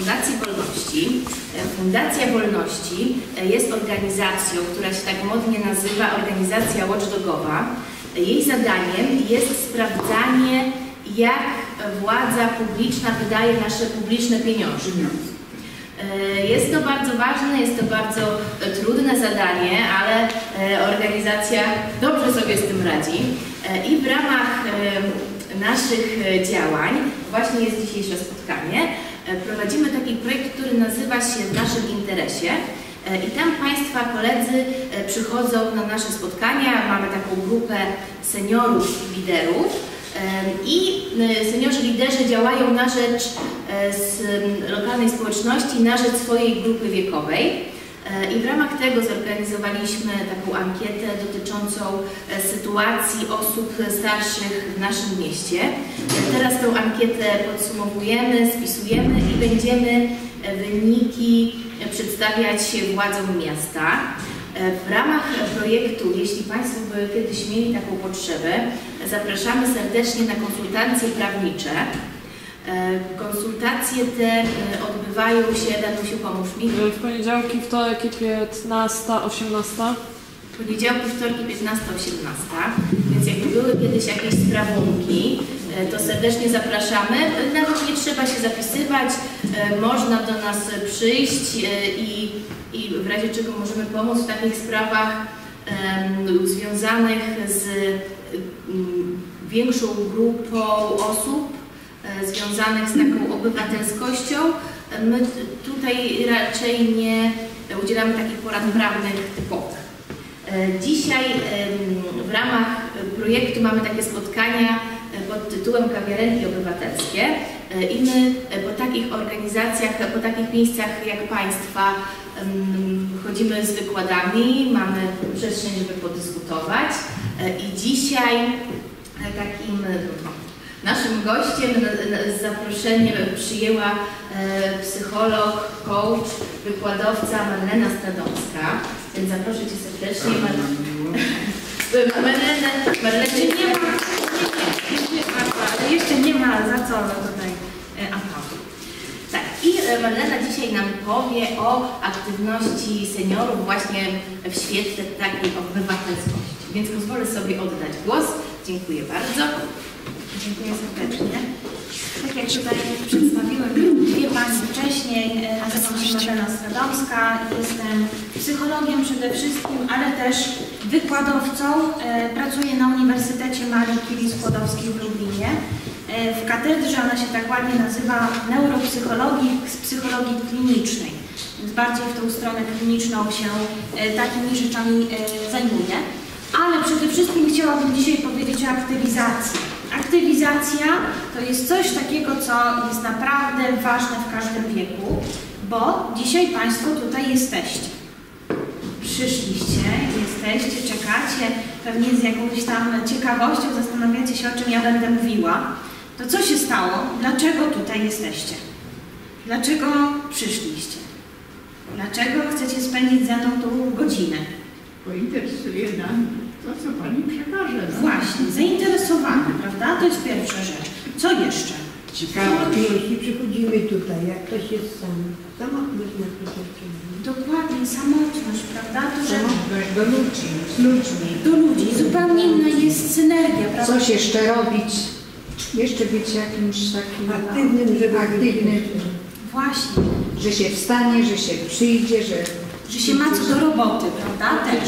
Fundacji Wolności. Fundacja Wolności jest organizacją, która się tak modnie nazywa organizacja watchdogowa. Jej zadaniem jest sprawdzanie, jak władza publiczna wydaje nasze publiczne pieniądze. Jest to bardzo ważne, jest to bardzo trudne zadanie, ale organizacja dobrze sobie z tym radzi. I w ramach naszych działań, właśnie jest dzisiejsze spotkanie, prowadzimy taki projekt, który nazywa się W naszym interesie. I tam Państwa koledzy przychodzą na nasze spotkania, mamy taką grupę seniorów i liderów. I seniorzy liderzy działają na rzecz lokalnej społeczności, na rzecz swojej grupy wiekowej. I w ramach tego zorganizowaliśmy taką ankietę dotyczącą sytuacji osób starszych w naszym mieście. Teraz tę ankietę podsumowujemy, spisujemy i będziemy wyniki przedstawiać władzom miasta. W ramach projektu, jeśli Państwo by kiedyś mieli taką potrzebę, zapraszamy serdecznie na konsultacje prawnicze. Konsultacje te odbywają się, Danusiu, pomóż mi. W poniedziałki, wtorki 15-18. Poniedziałki, wtorki 15-18, więc jakby były kiedyś jakieś sprawunki, to serdecznie zapraszamy. Nawet nie trzeba się zapisywać, można do nas przyjść i w razie czego możemy pomóc w takich sprawach związanych z większą grupą osób, związanych z taką obywatelskością. My tutaj raczej nie udzielamy takich porad prawnych typowych. Dzisiaj w ramach projektu mamy takie spotkania pod tytułem Kawiarenki Obywatelskie i my po takich organizacjach, po takich miejscach jak Państwa chodzimy z wykładami, mamy przestrzeń, żeby podyskutować i dzisiaj takim naszym gościem z zaproszeniem przyjęła psycholog, coach, wykładowca Marlena Stadomska, więc zaproszę Cię serdecznie. Marlenie nie ma, ale jeszcze nie ma za co tutaj aplauzu. Tak, i Marlena dzisiaj nam powie o aktywności seniorów właśnie w świetle takiej obywatelskości. Więc pozwolę sobie oddać głos. Dziękuję bardzo. Dziękuję serdecznie. Tak jak tutaj przedstawiłem dwie Pani wcześniej, nazywam się Marlena Stadomska, jestem psychologiem przede wszystkim, ale też wykładowcą. Pracuję na Uniwersytecie Marii Curie-Skłodowskiej w Lublinie. W katedrze ona się tak ładnie nazywa neuropsychologii z psychologii klinicznej, więc bardziej w tą stronę kliniczną się takimi rzeczami zajmuję. Ale przede wszystkim chciałabym dzisiaj powiedzieć o aktywizacji. Aktywizacja to jest coś takiego, co jest naprawdę ważne w każdym wieku, bo dzisiaj Państwo tutaj jesteście. Przyszliście, jesteście, czekacie, pewnie z jakąś tam ciekawością zastanawiacie się, o czym ja będę mówiła. To co się stało? Dlaczego tutaj jesteście? Dlaczego przyszliście? Dlaczego chcecie spędzić ze mną tą godzinę? Bo interesuje nam to, co Pani przekaże. No. Właśnie, zainteresowane, prawda? To jest pierwsza rzecz. Co jeszcze? Ciekawe, jeśli przychodzimy tutaj, jak ktoś jest sam, samotność na przykład. Dokładnie, samotność, prawda? To, że samotność do ludzi, z ludźmi. Do ludzi. Zupełnie inna jest synergia, prawda? Coś jeszcze robić, jeszcze być jakimś takim aktywnym, żeby aktywnym. Właśnie. Że się wstanie, że się przyjdzie, że się ma co do roboty, prawda? Też.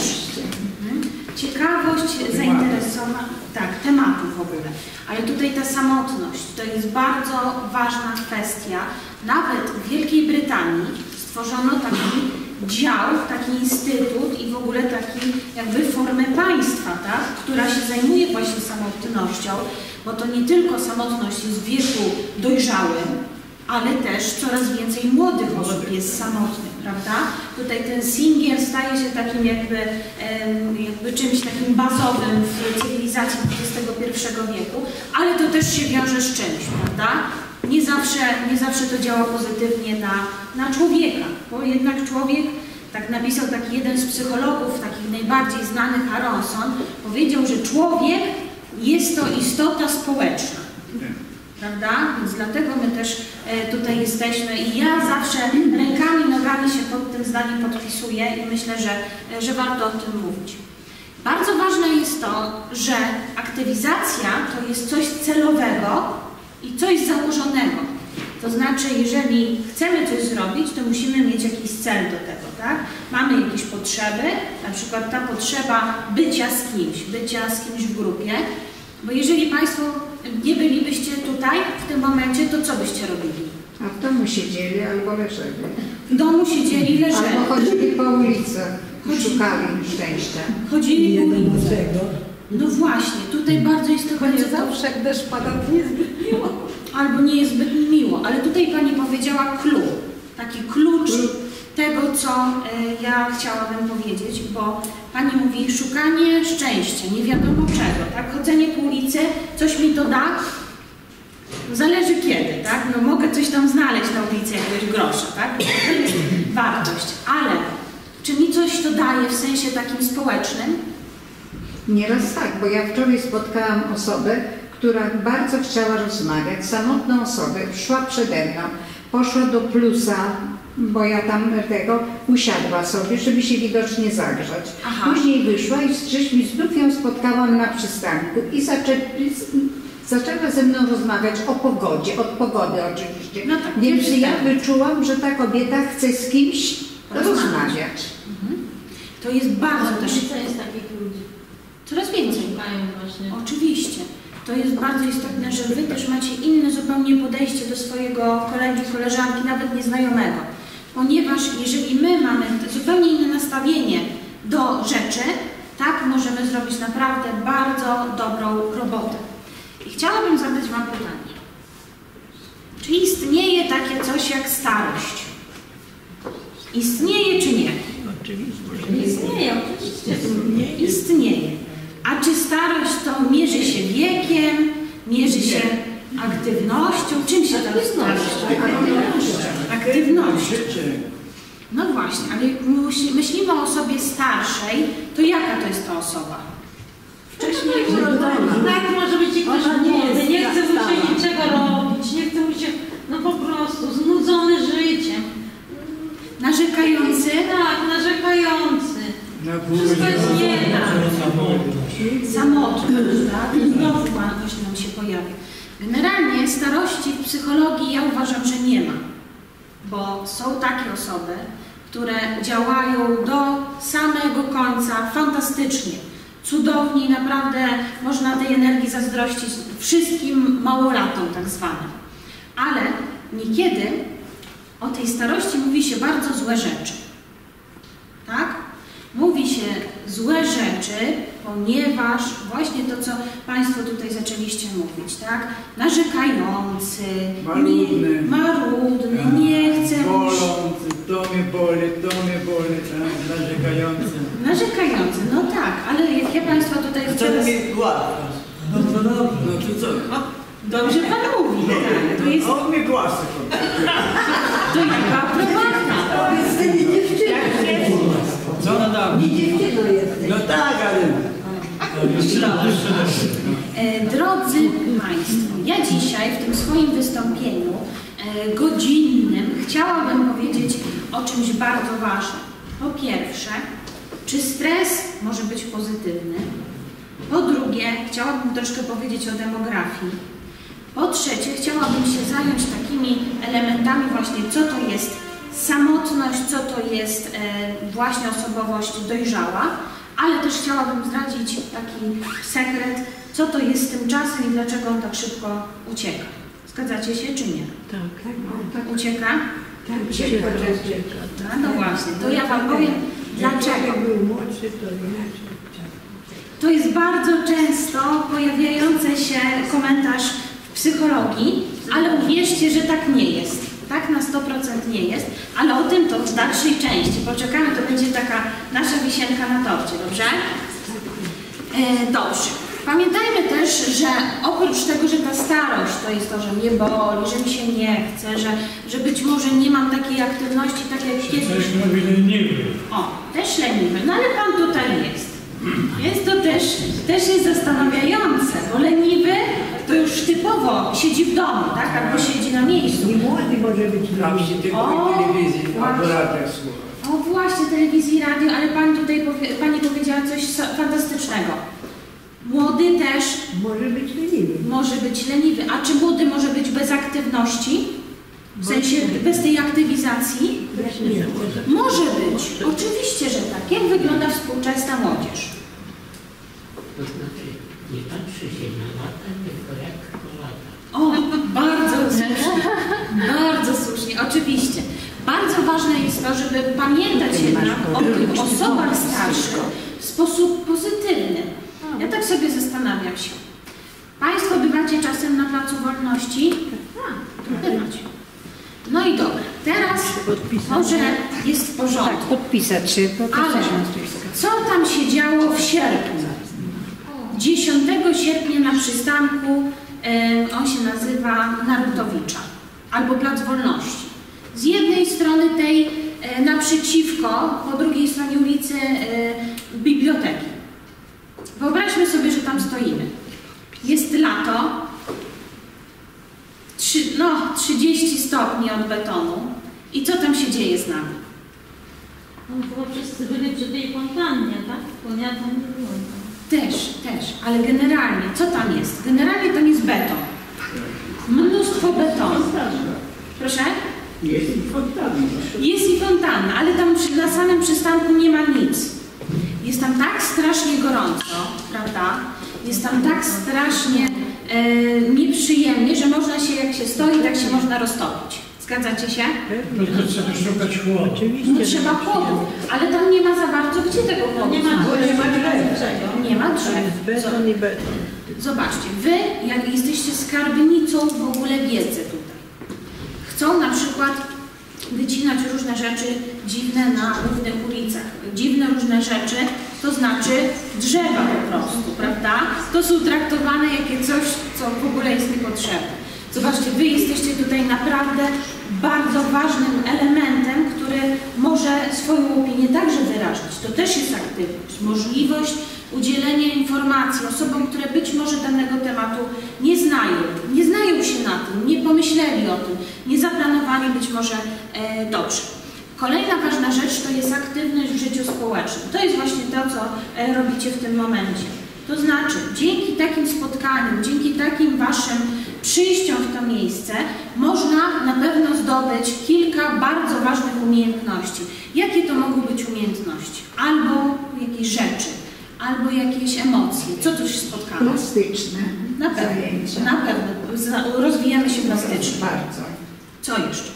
Ciekawość, zainteresowanie, tak, tematu w ogóle. Ale tutaj ta samotność, to jest bardzo ważna kwestia. Nawet w Wielkiej Brytanii stworzono taki dział, taki instytut i w ogóle taki jakby formę państwa, tak? Która się zajmuje właśnie samotnością, bo to nie tylko samotność jest w wieku dojrzałym, ale też coraz więcej młodych osób jest samotnych, prawda? Tutaj ten singiel staje się takim jakby czymś takim bazowym w cywilizacji XXI wieku, ale to też się wiąże z czymś, prawda? Nie zawsze to działa pozytywnie na człowieka, bo jednak człowiek, tak napisał taki jeden z psychologów, takich najbardziej znanych, Aronson, powiedział, że człowiek jest to istota społeczna. prawda? Więc dlatego my też tutaj jesteśmy i ja zawsze rękami, nogami się pod tym zdaniem podpisuję i myślę, że warto o tym mówić. Bardzo ważne jest to, że aktywizacja to jest coś celowego i coś założonego. To znaczy, jeżeli chcemy coś zrobić, to musimy mieć jakiś cel do tego, tak? Mamy jakieś potrzeby, na przykład ta potrzeba bycia z kimś w grupie, bo jeżeli Państwo nie bylibyście tutaj w tym momencie, to co byście robili? A w domu siedzieli albo leżeli. W domu siedzieli, leżeli. Albo chodzili po ulicy, szukali szczęścia. Chodzili po ulicy. No właśnie, tutaj bardzo jest to Koniec zawsze, jak deszcz pada, to niezbyt miło. Albo nie jest zbyt miło, ale tutaj Pani powiedziała clue, taki klucz tego, co ja chciałabym powiedzieć, bo Pani mówi szukanie szczęścia, nie wiadomo czego, tak? Chodzenie po ulicy, coś mi to da? Zależy kiedy, tak? No mogę coś tam znaleźć na ulicy, jakiegoś grosza, tak? To jest wartość, ale czy mi coś to daje w sensie takim społecznym? Nieraz tak, bo ja wczoraj spotkałam osobę, która bardzo chciała rozmawiać, samotną osobę, szła przede mną, poszła do plusa, bo ja tam usiadła sobie, żeby się widocznie zagrzać. Aha. Później wyszła i znów ją spotkałam na przystanku i zaczęła ze mną rozmawiać o pogodzie, od pogody oczywiście. No tak, więc ja wyczułam, że ta kobieta chce z kimś rozmawiać. To jest bardzo też... jest takich ludzi. Coraz więcej. Mają właśnie. Oczywiście. To jest bardzo istotne, że Wy też macie inne zupełnie podejście do swojego kolegi, koleżanki, nawet nieznajomego. Ponieważ jeżeli my mamy zupełnie inne nastawienie do rzeczy, tak możemy zrobić naprawdę bardzo dobrą robotę. I chciałabym zadać Wam pytanie. Czy istnieje takie coś jak starość? Istnieje czy nie? Istnieje, oczywiście. Istnieje. A czy starość to mierzy się wiekiem, mierzy się aktywnością? Czym się to starość? Aktywnością. No właśnie, ale jak myślimy o osobie starszej, to jaka to jest ta osoba? Wcześniej tak może być i ktoś młody, nie chce mu się niczego robić, nie chce mu się, no po prostu, znudzony życiem. Narzekający? Tak, narzekający. Wszystko jest nie tak. Samotność, tak? Znowu coś nam się pojawia. Generalnie starości w psychologii ja uważam, że nie ma. Bo są takie osoby, które działają do samego końca fantastycznie, cudownie i naprawdę można tej energii zazdrościć wszystkim małolatom tak zwanym. Ale niekiedy o tej starości mówi się bardzo złe rzeczy. Tak? Mówi się złe rzeczy, ponieważ właśnie to, co Państwo tutaj zaczęliście mówić, tak? Narzekający, marudny, nie chce... Bolący, to mnie boli, tak? Narzekający. Narzekający, no tak, ale jak ja Państwa tutaj... Co to mi gładka? No to co? Dobrze Pan mówi, tak. To jest... On mnie głaska. To jaka aprobatka. Co ona da? Nie dziewczyną jesteś. No tak, ale... Drodzy Państwo, ja dzisiaj w tym swoim wystąpieniu godzinnym chciałabym powiedzieć o czymś bardzo ważnym. Po pierwsze, czy stres może być pozytywny? Po drugie, chciałabym troszkę powiedzieć o demografii. Po trzecie, chciałabym się zająć takimi elementami właśnie, co to jest samotność, co to jest właśnie osobowość dojrzała, ale też chciałabym zdradzić taki sekret, co to jest z tym czasem i dlaczego on tak szybko ucieka. Zgadzacie się czy nie? Tak. Ucieka? Tak, Ucieka. No właśnie, to ja Wam powiem dlaczego. Jak był młodszy, to inaczej. To jest bardzo często pojawiający się komentarz w psychologii, ale uwierzcie, że tak nie jest. Tak na 100% nie jest, ale o tym to w dalszej części. Poczekamy, to będzie taka nasza wisienka na torcie, dobrze? Dobrze. Pamiętajmy też, że oprócz tego, że ta starość to jest to, że mnie boli, że mi się nie chce, że być może nie mam takiej aktywności, tak jak kiedyś. O, też leniwy, no ale Pan tutaj jest. Więc to też jest zastanawiające, bo leniwy to już typowo siedzi w domu, tak? Albo siedzi na miejscu. I młody może być Tam się tylko telewizji, albo radia słucha. O właśnie, telewizji, radio, ale Pani tutaj Pani powiedziała coś fantastycznego. Młody też Może być leniwy. może być leniwy. A czy młody może być bez aktywności? W sensie bez tej aktywizacji? Nie. Może być. Oczywiście, że tak. Jak wygląda współczesna młodzież? To znaczy, nie patrzy się na lata, tylko jak lata. O, bardzo słusznie. Bardzo słusznie, oczywiście. Bardzo ważne jest to, żeby pamiętać jednak o tych osobach starszych w sposób pozytywny. Ja tak sobie zastanawiam się. Państwo bywacie czasem na Placu Wolności? Bywacie. No i dobra, teraz może jest w porządku. Podpisać się, Ale co tam się działo w sierpniu? 10 sierpnia na przystanku, on się nazywa Narutowicza, albo Plac Wolności. Z jednej strony tej naprzeciwko, po drugiej stronie ulicy biblioteki. Wyobraźmy sobie, że tam stoimy. Jest lato, 30 stopni od betonu. I co tam się dzieje z nami? No chyba wszyscy byli przy tej fontannie, tak? Bo ja tam nie byłam. Też, ale generalnie, co tam jest? Generalnie tam jest beton. Mnóstwo betonu. Proszę? Jest i fontanna. Jest i fontanna, ale tam na samym przystanku nie ma nic. Jest tam tak strasznie gorąco, prawda? Jest tam tak strasznie nieprzyjemnie, że można się, jak się stoi, tak się można roztopić. Zgadzacie się? No to trzeba szukać chłodu. No trzeba chłodów, ale tam nie ma za bardzo gdzie tego chłodu. Nie ma Nie ma drzew. Beton i beton. Zobaczcie, wy jak jesteście skarbnicą w ogóle wiedzy tutaj. Chcą na przykład wycinać różne rzeczy dziwne na równych ulicach. Dziwne różne rzeczy, to znaczy drzewa po prostu, prawda? To są traktowane jako coś, co w ogóle jest niepotrzebne. Zobaczcie, wy jesteście tutaj naprawdę bardzo ważnym elementem, który może swoją opinię także wyrazić. To też jest aktywność, możliwość udzielenia informacji osobom, które być może danego tematu nie znają się na tym, nie pomyśleli o tym, nie zaplanowali być może dobrze. Kolejna ważna rzecz to jest aktywność w życiu społecznym. To jest właśnie to, co robicie w tym momencie. To znaczy, dzięki takim spotkaniom, dzięki takim waszym przyjściom w to miejsce, można na pewno zdobyć kilka bardzo ważnych umiejętności. Jakie to mogą być umiejętności? Albo jakieś rzeczy, albo jakieś emocje. Co tu się spotkało? Plastyczne Na pewno, zajęcia. na pewno. Rozwijamy się plastycznie. Bardzo. Co jeszcze?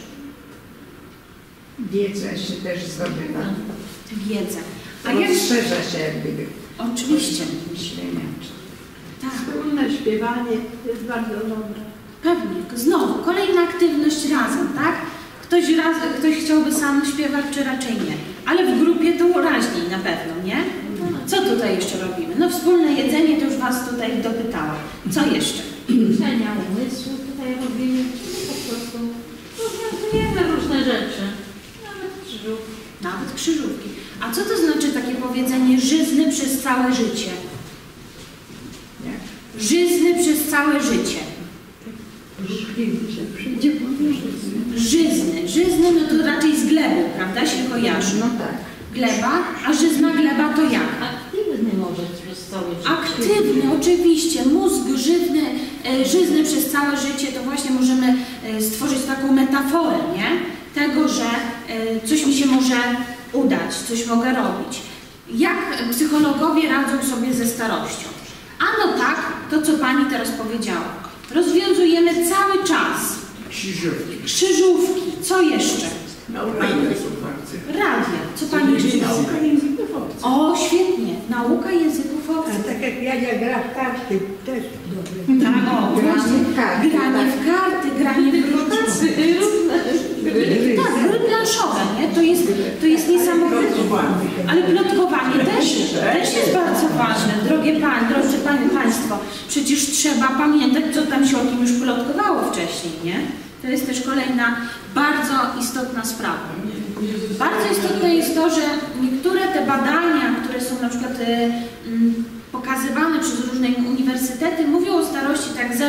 Wiedzę się też zdobywa. Wiedzę. A jak... Rozszerza się jak gdyby Oczywiście. myślenia. Tak. Wspólne śpiewanie jest bardzo dobre. Pewnie. Znowu, kolejna aktywność razem, tak? Ktoś chciałby sam śpiewać, czy raczej nie. Ale w grupie to raźniej na pewno, nie? Co tutaj jeszcze robimy? No wspólne jedzenie, to już was tutaj dopytałam. Co jeszcze? Ćwiczenia umysłu tutaj robimy. Po prostu rozwiązujemy różne rzeczy. Nawet krzyżówki. Nawet krzyżówki. A co to znaczy takie powiedzenie żyzny przez całe życie? Żyzny przez całe życie. Żyzny, no to raczej z glebą, prawda, się kojarzy. No tak. Gleba, a żyzna gleba to jak? Aktywny może przez całe życie. Aktywny, oczywiście. Mózg żyzny przez całe życie, to właśnie możemy stworzyć taką metaforę, nie? Tego, że coś mi się może udać, coś mogę robić. Jak psychologowie radzą sobie ze starością? Ano tak, to co Pani teraz powiedziała. Rozwiązujemy cały czas. Krzyżówki. Krzyżówki. Co jeszcze? Nauka języków obcych. Radio. Co Pani jeszcze? Nauka języków obcych. O, świetnie. Nauka języków A obcych. tak jak Jadzia gra w karty, też dobre. Tak, o, właśnie. Granie w karty, granie w różne. Tak, gry planszowe, nie? To jest niesamowite. Ale plotkowanie też jest bardzo ważne. Drodzy Państwo, przecież trzeba pamiętać, co tam się o kim już plotkowało wcześniej, nie? To jest też kolejna bardzo istotna sprawa. Bardzo istotne jest to, że niektóre te badania, które są na przykład pokazywane przez różne uniwersytety, mówią o starości tak 0,5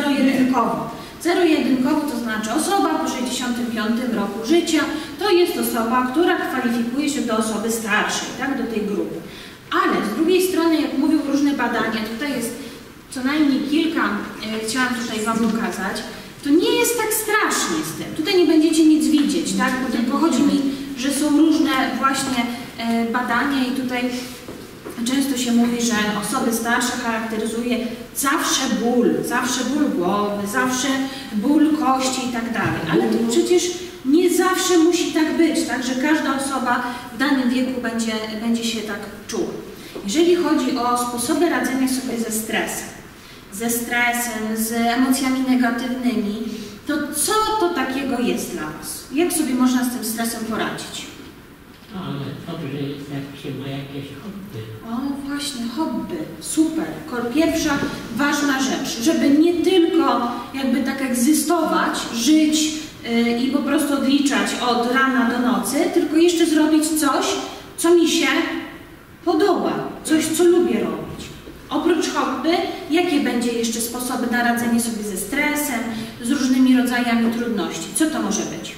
zero-jedynkowo. Zero-jedynkowo to znaczy osoba po 65 roku życia to jest osoba, która kwalifikuje się do osoby starszej, tak, do tej grupy. Ale z drugiej strony, jak mówią różne badania, tutaj jest co najmniej kilka, chciałam tutaj Wam pokazać, to nie jest tak strasznie z tym. Tutaj nie będziecie nic widzieć, tak, bo tylko chodzi mi, że są różne właśnie badania i tutaj często się mówi, że osoby starsze charakteryzuje zawsze ból głowy, zawsze ból kości i tak dalej. Ale to przecież nie zawsze musi tak być, tak, że każda osoba w danym wieku będzie się tak czuła. Jeżeli chodzi o sposoby radzenia sobie ze stresem, z emocjami negatywnymi, to co to takiego jest dla Was? Jak sobie można z tym stresem poradzić? Ale dobrze jest, jak się ma jakieś hobby. O, właśnie, hobby. Super. Pierwsza ważna rzecz, żeby nie tylko jakby tak egzystować, żyć i po prostu odliczać od rana do nocy, tylko jeszcze zrobić coś, co mi się podoba, coś, co lubię robić. Oprócz hobby, jakie będzie jeszcze sposoby na radzenie sobie ze stresem, z różnymi rodzajami trudności? Co to może być?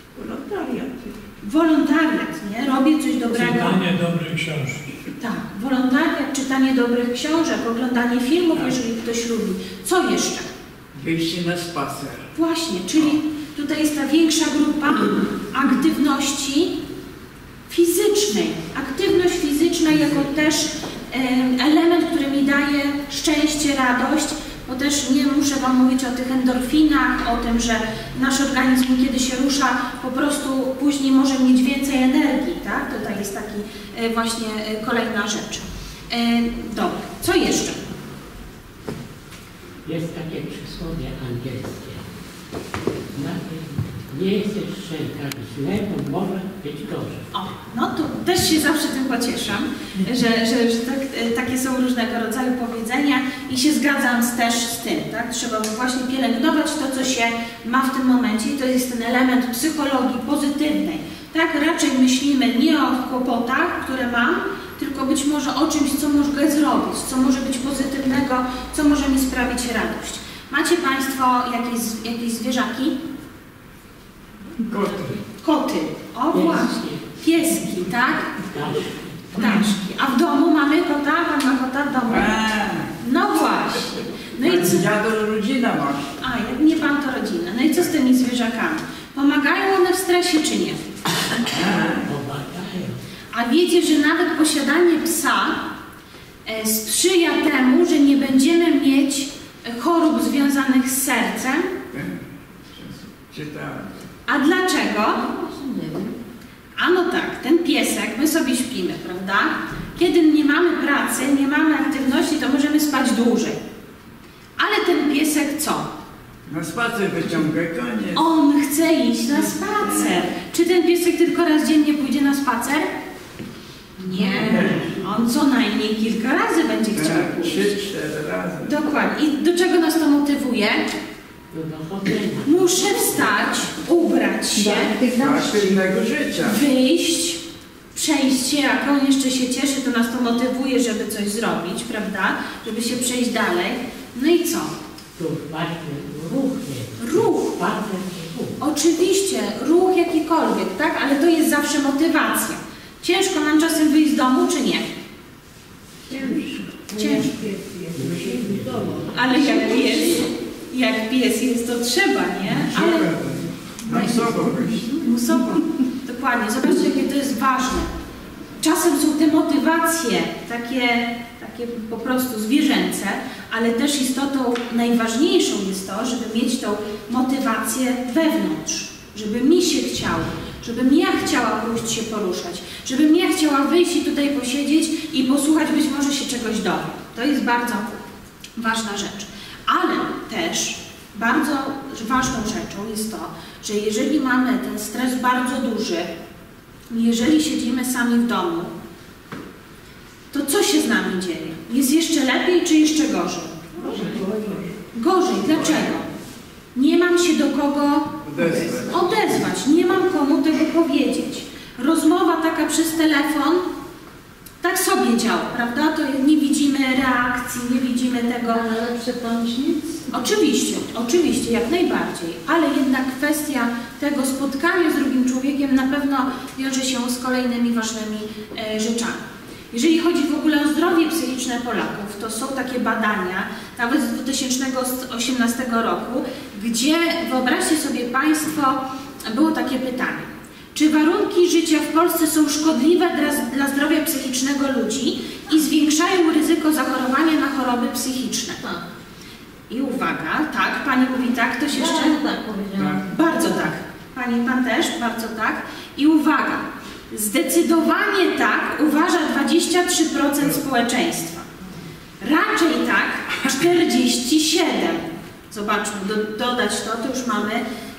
Wolontariat, nie? Robię coś dobrego. Czytanie dobrej książki. Tak, wolontariat, czytanie dobrych książek, oglądanie filmów, jeżeli ktoś lubi. Co jeszcze? Wyjście na spacer. Właśnie, czyli tutaj jest ta większa grupa aktywności fizycznej. Aktywność fizyczna jako też element, który mi daje szczęście, radość, bo też nie muszę Wam mówić o tych endorfinach, o tym, że nasz organizm, kiedy się rusza, po prostu później może mieć więcej energii, tak? Tutaj jest taki właśnie kolejna rzecz. Dobra, co jeszcze? Jest takie przysłowie angielskie. Nie jest jeszcze tak źle, bo może być gorzej. O, no to też się zawsze tym pocieszam, że takie są różnego rodzaju powiedzenia i się zgadzam też z tym, tak? Trzeba właśnie pielęgnować to, co się ma w tym momencie i to jest ten element psychologii pozytywnej. Tak, raczej myślimy nie o kłopotach, które mam, tylko być może o czymś, co mogę zrobić, co może być pozytywnego, co może mi sprawić radość. Macie Państwo jakieś zwierzaki? Koty. Koty. O właśnie. Pieski, tak? Ptaszki. A w domu mamy kota? Pan ma kota w domu? No właśnie. No i co? Ja to rodzina masz. A, jak nie Pan to rodzina. No i co z tymi zwierzakami? Pomagają one w stresie czy nie? A wiecie, że nawet posiadanie psa sprzyja temu, że nie będziemy mieć chorób związanych z sercem? Czytałem. A dlaczego? A no tak, ten piesek, my sobie śpimy, prawda? Kiedy nie mamy pracy, nie mamy aktywności, to możemy spać dłużej. Ale ten piesek co? Na spacer wyciąga koniec. On chce iść na spacer. Czy ten piesek tylko raz dziennie pójdzie na spacer? Nie. On co najmniej kilka razy będzie chciał pójść. 3-4 razy. Dokładnie. I do czego nas to motywuje? Muszę wstać, ubrać się, aktywnego życia, wyjść, przejść się, jak on jeszcze się cieszy, to nas to motywuje, żeby coś zrobić, prawda? Żeby się przejść dalej. No i co? Ruch. Oczywiście, ruch jakikolwiek, tak? Ale to jest zawsze motywacja. Ciężko nam czasem wyjść z domu, czy nie? Ciężko. Ale jak pies jest, to trzeba, nie? Ale musowo. Dokładnie. Zobaczcie, jakie to jest ważne. Czasem są te motywacje takie po prostu zwierzęce, ale też istotą najważniejszą jest to, żeby mieć tą motywację wewnątrz. Żeby mi się chciało, żebym ja chciała pójść się poruszać, żebym ja chciała wyjść i tutaj posiedzieć i posłuchać, być może się czegoś dowiem. To jest bardzo ważna rzecz. Ale też bardzo ważną rzeczą jest to, że jeżeli mamy ten stres bardzo duży, jeżeli siedzimy sami w domu, to co się z nami dzieje? Jest jeszcze lepiej, czy jeszcze gorzej? Gorzej. Dlaczego? Nie mam się do kogo odezwać. Nie mam komu tego powiedzieć. Rozmowa taka przez telefon tak sobie działa, prawda? To nie widzimy reakcji, nie widzimy tego. Ale lepsze to niż nic. Oczywiście, jak najbardziej, ale jednak kwestia tego spotkania z drugim człowiekiem na pewno wiąże się z kolejnymi ważnymi rzeczami. Jeżeli chodzi w ogóle o zdrowie psychiczne Polaków, to są takie badania, nawet z 2018 roku, gdzie, wyobraźcie sobie Państwo, było takie pytanie: czy warunki życia w Polsce są szkodliwe dla zdrowia psychicznego ludzi i zwiększają ryzyko zachorowania na choroby psychiczne? I uwaga, tak, Pani mówi tak, ktoś jeszcze? Tak powiedziałam. Bardzo tak. Pan też? Bardzo tak. I uwaga, zdecydowanie tak uważa 23% społeczeństwa. Raczej tak 47%. Zobaczmy, dodać to już mamy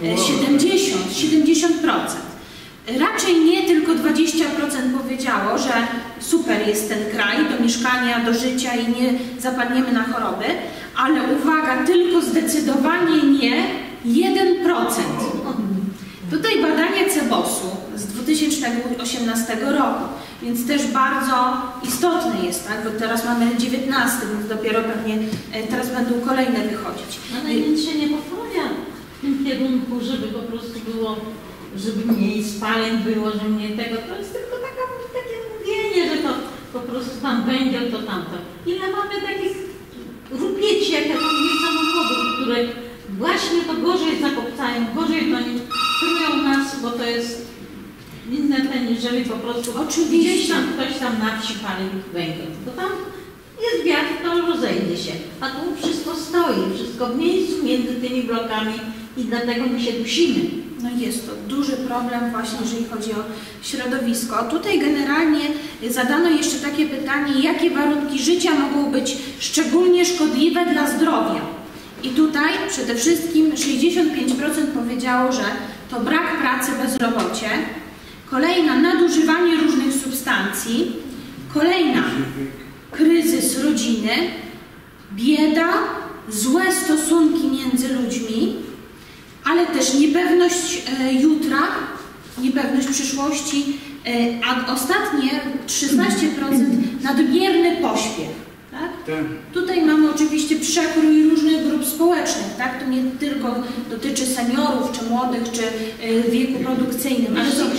70%. Raczej nie, tylko 20% powiedziało, że super jest ten kraj do mieszkania, do życia i nie zapadniemy na choroby, ale uwaga, tylko zdecydowanie nie 1%. Tutaj badanie CBOS-u z 2018 roku, więc też bardzo istotne jest, tak? Bo teraz mamy 19, więc dopiero pewnie teraz będą kolejne wychodzić. Ale nic się nie poprawia w tym kierunku, żeby po prostu było, żeby mniej spaleń było, że mniej tego. To jest tylko takie mówienie, że to po prostu tam będzie, to tamto. Ile mamy takich rupieci, jak ja tam nie samochodów, które właśnie to gorzej zakopcają, gorzej do nich trują nas, bo to jest inne ten, jeżeli po prostu gdzieś tam ktoś tam na wsi pali węgiel. To tam jest wiatr, to rozejdzie się. A tu wszystko stoi, wszystko w miejscu między tymi blokami i dlatego my się dusimy. No jest to duży problem właśnie, jeżeli chodzi o środowisko. Tutaj generalnie zadano jeszcze takie pytanie, jakie warunki życia mogą być szczególnie szkodliwe dla zdrowia. I tutaj przede wszystkim 65% powiedziało, że to brak pracy, bezrobocie. Kolejna, nadużywanie różnych substancji. Kolejna, kryzys rodziny, bieda, złe stosunki między ludźmi, ale też niepewność jutra, niepewność przyszłości, a ostatnie 16% nadmierny pośpiech. Tak? Tutaj mamy oczywiście przekrój różnych grup społecznych, tak? To nie tylko dotyczy seniorów, czy młodych, czy w wieku produkcyjnym,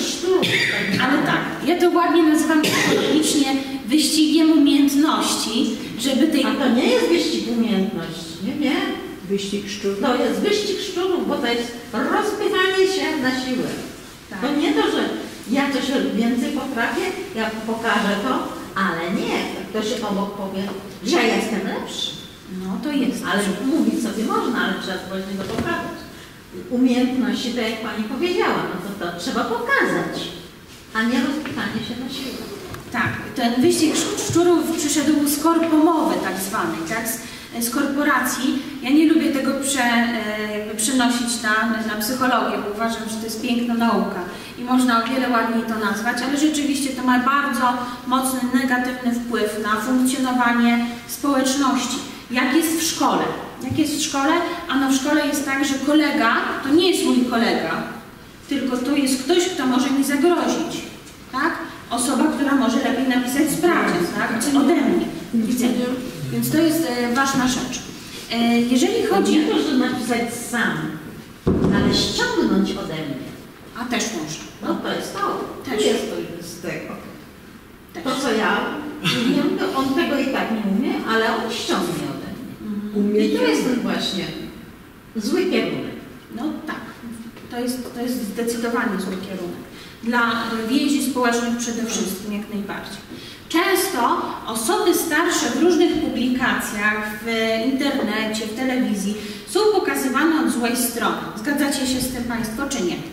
ale tak, ja to ładnie nazywam psychologicznie wyścigiem umiejętności, żeby tej... A to nie jest wyścig umiejętności, nie? Wyścig szczurów. To jest wyścig szczurów, bo to jest rozpychanie się na siłę. Tak. To nie to, że ja coś więcej potrafię, ja pokażę to, ale nie, ktoś obok powie, że ja jestem lepszy. No to jest. Ale mówić sobie można, ale trzeba właśnie to pokazać. Umiejętności, tak jak Pani powiedziała, no to trzeba pokazać, a nie rozpychanie się na siłę. Tak, ten wyścig szczurów przyszedł z korpomowy tak zwanej, tak? Z korporacji. Ja nie lubię tego przenosić na psychologię, bo uważam, że to jest piękna nauka i można o wiele ładniej to nazwać, ale rzeczywiście to ma bardzo mocny, negatywny wpływ na funkcjonowanie społeczności. Jak jest w szkole? Jak jest w szkole? Ano w szkole jest tak, że kolega to nie jest mój kolega, tylko to jest ktoś, kto może mi zagrozić, tak? Osoba, która może lepiej napisać sprawdzian, tak? Ode mnie. Widzenia. Więc to jest ważna rzecz. Jeżeli chodzi... Nie to, że napisać sam, ale ściągnąć ode mnie. A też może. No to jest to. Też. Jest to z tego. Też. To, co ja umiem, to on tego i tak nie umie, ale on ściągnie ode mnie. I to jest ten właśnie zły kierunek. No tak. To jest zdecydowanie zły kierunek. Dla więzi społecznych przede wszystkim, jak najbardziej. Często osoby starsze w różnych publikacjach, w internecie, w telewizji są pokazywane od złej strony. Zgadzacie się z tym Państwo, czy nie?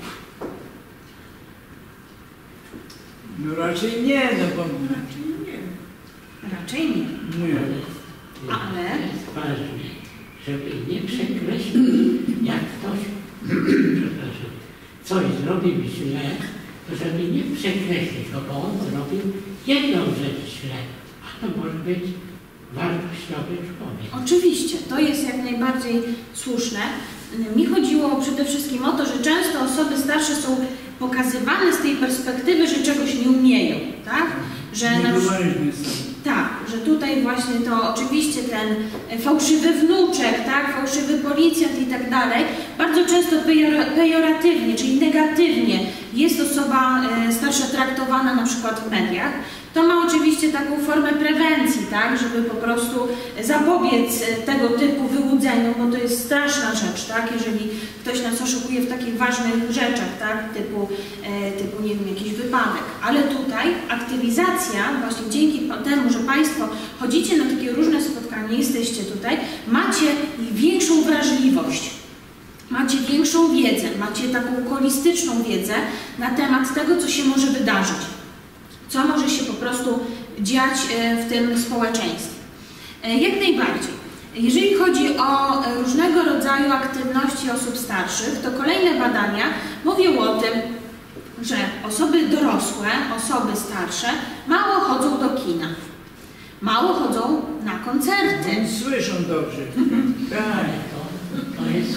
No raczej nie, no bo... Raczej nie. Nie. Ale... jest ważne, żeby nie przekreślić, jak ktoś, przepraszam, coś zrobił źle, to żeby nie przekreślić go, bo on zrobił jedną rzecz źle, a to może być wartościowy człowiek. Oczywiście, to jest jak najbardziej słuszne. Mi chodziło przede wszystkim o to, że często osoby starsze są pokazywane z tej perspektywy, że czegoś nie umieją, tak? Że Niepoważni są. tak, że tutaj właśnie to oczywiście ten fałszywy wnuczek, tak, fałszywy policjant i tak dalej, bardzo często pejoratywnie, czyli negatywnie jest osoba starsza traktowana na przykład w mediach. To ma oczywiście taką formę prewencji, tak, żeby po prostu zapobiec tego typu wyłudzeniu, bo to jest straszna rzecz, tak, jeżeli ktoś nas oszukuje w takich ważnych rzeczach, tak, typu nie wiem, jakiś wypadek. Ale tutaj aktywizacja, właśnie dzięki temu, że Państwo chodzicie na takie różne spotkania, jesteście tutaj, macie większą wrażliwość. Macie większą wiedzę, macie taką holistyczną wiedzę na temat tego, co się może wydarzyć. Co może się po prostu dziać w tym społeczeństwie. Jak najbardziej. Jeżeli chodzi o różnego rodzaju aktywności osób starszych, to kolejne badania mówią o tym, że osoby dorosłe, osoby starsze mało chodzą do kina, mało chodzą na koncerty. Słyszą dobrze. Tak. To jest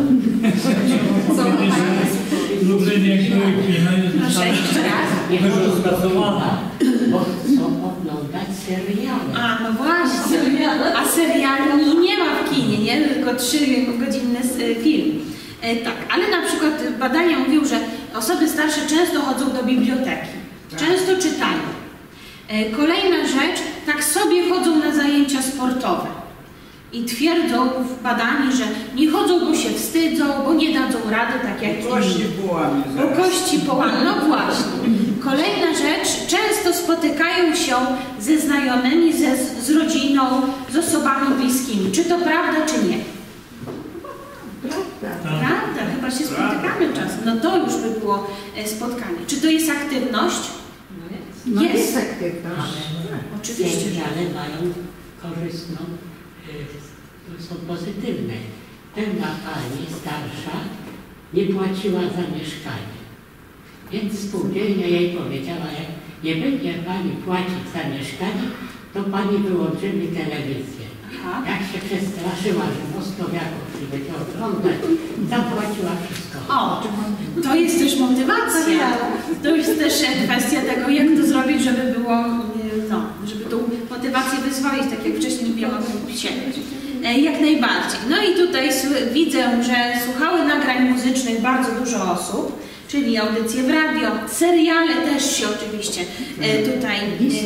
Lubienie kina jest rozpracowana, bo chcą oglądać seriale. A, no właśnie. A seriali nie ma w kinie, nie? Tylko 3-godzinny film. Tak, ale na przykład badania mówią, że osoby starsze często chodzą do biblioteki, często czytają. Kolejna rzecz, tak sobie chodzą na zajęcia sportowe. I twierdzą w badaniu, że nie chodzą, bo się wstydzą, bo nie dadzą rady, tak jak inni. Kości połamie. Bo kości połamie, no właśnie. Kolejna rzecz, często spotykają się ze znajomymi, z rodziną, z osobami bliskimi. Czy to prawda, czy nie? Prawda, chyba się spotykamy czasem. No to już by było spotkanie. Czy to jest aktywność? No jest aktywność. Oczywiście. Seriale mają korzystną, są pozytywne. Pewna pani starsza nie płaciła za mieszkanie. Więc spółdzielnia jej powiedziała, jak nie będzie pani płacić za mieszkanie, to pani wyłączymy telewizję. Aha. Jak się przestraszyła, że Moskowiaków będzie oglądać, zapłaciła wszystko. O, to jest też motywacja. To jest też kwestia tego, jak to zrobić, żeby było, no, żeby tą motywację wyzwolić, tak jak wcześniej mówiłam o tym psie. Jak najbardziej. No i tutaj widzę, że słuchały nagrań muzycznych bardzo dużo osób, czyli audycje w radio, seriale też się oczywiście tutaj...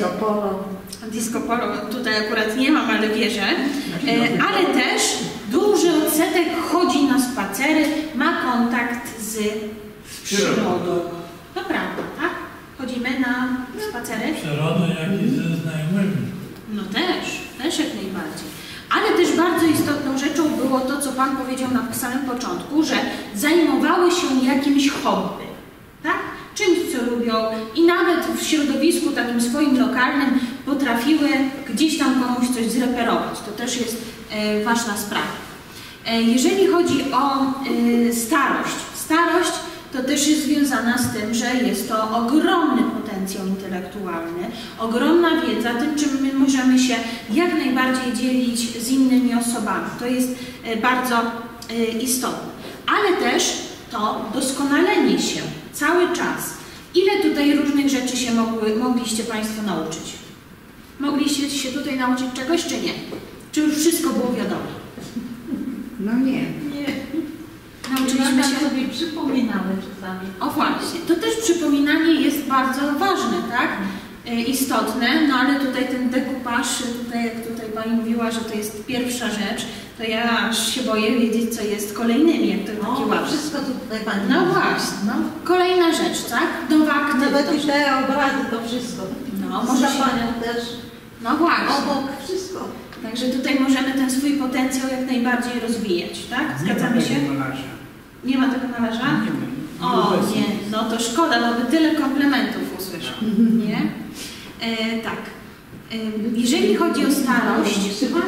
Disco polo tutaj akurat nie mam, ale wierzę. Ale też duży odsetek chodzi na spacery, ma kontakt z przyrodą. To prawda, tak? Chodzimy na spacery? Przyrodą, jak i ze znajomymi. No też jak najbardziej. Ale też bardzo istotną rzeczą było to, co Pan powiedział na samym początku, że zajmowały się jakimś hobby, tak? Czymś, co lubią i nawet w środowisku takim swoim lokalnym potrafiły gdzieś tam komuś coś zreperować. To też jest ważna sprawa. Jeżeli chodzi o starość to też jest związana z tym, że jest to ogromny potencjał intelektualny, ogromna wiedza, tym czym my możemy się jak najbardziej dzielić z innymi osobami. To jest bardzo istotne. Ale też to doskonalenie się cały czas. Ile tutaj różnych rzeczy się mogliście Państwo nauczyć? Mogliście się tutaj nauczyć czegoś, czy nie? Czy już wszystko było wiadomo? No nie. Nauczyliśmy się sobie przypominały czasami. O właśnie, to też przypominanie jest bardzo ważne, tak? Istotne, no ale tutaj ten dekupaż, tutaj jak tutaj Pani mówiła, że to jest pierwsza rzecz, to ja aż się boję wiedzieć, co jest kolejnymi, jak to takie ładne. Wszystko tutaj Pani No właśnie, no. Kolejna rzecz, tak? Nowa aktywność. Nawet i te obrazy, to wszystko. No, może się... Panią też. No właśnie. Obok, wszystko. Także tutaj możemy ten swój potencjał jak najbardziej rozwijać, tak? Zgadzamy się? Nie ma tego malarza? Nie ma. O nie, no to szkoda, bo by tyle komplementów usłyszał, nie? Tak. Jeżeli chodzi o starość,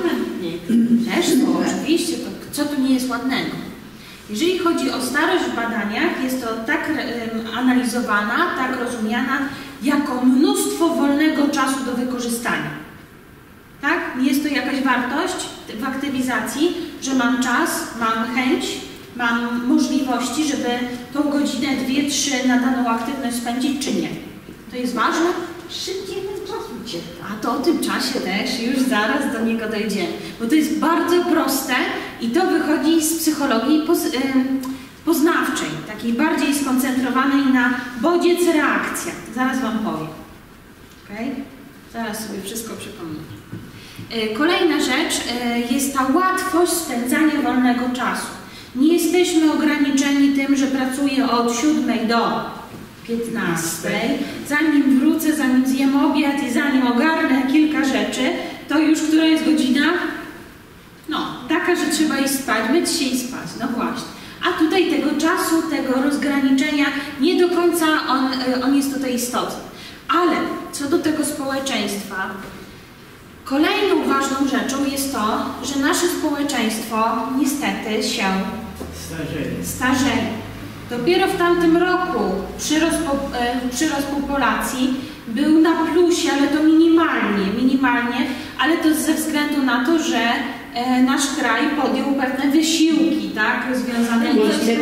też to oczywiście, to co tu nie jest ładnego? Jeżeli chodzi o starość w badaniach, jest to tak analizowana, tak rozumiana, jako mnóstwo wolnego czasu do wykorzystania. Tak? Nie jest to jakaś wartość w aktywizacji, że mam czas, mam chęć, mam możliwości, żeby tą godzinę, 2, 3 na daną aktywność spędzić, czy nie. To jest ważne? Szybciej ten czas życie. A to o tym czasie też już zaraz do niego dojdziemy, bo to jest bardzo proste i to wychodzi z psychologii poznawczej, takiej bardziej skoncentrowanej na bodziec-reakcja. Zaraz Wam powiem. Okay? Zaraz sobie wszystko przypomnę. Kolejna rzecz jest ta łatwość spędzania wolnego czasu. Nie jesteśmy ograniczeni tym, że pracuję od 7 do 15. Zanim wrócę, zanim zjem obiad i zanim ogarnę kilka rzeczy, to już która jest godzina? No, taka, że trzeba iść spać, myć się i spać. No właśnie. A tutaj tego czasu, tego rozgraniczenia nie do końca on jest tutaj istotny. Ale co do tego społeczeństwa, kolejną ważną rzeczą jest to, że nasze społeczeństwo niestety się starzeje. Dopiero w tamtym roku przyrost populacji był na plusie, ale to minimalnie, ale to ze względu na to, że nasz kraj podjął pewne wysiłki, tak, związane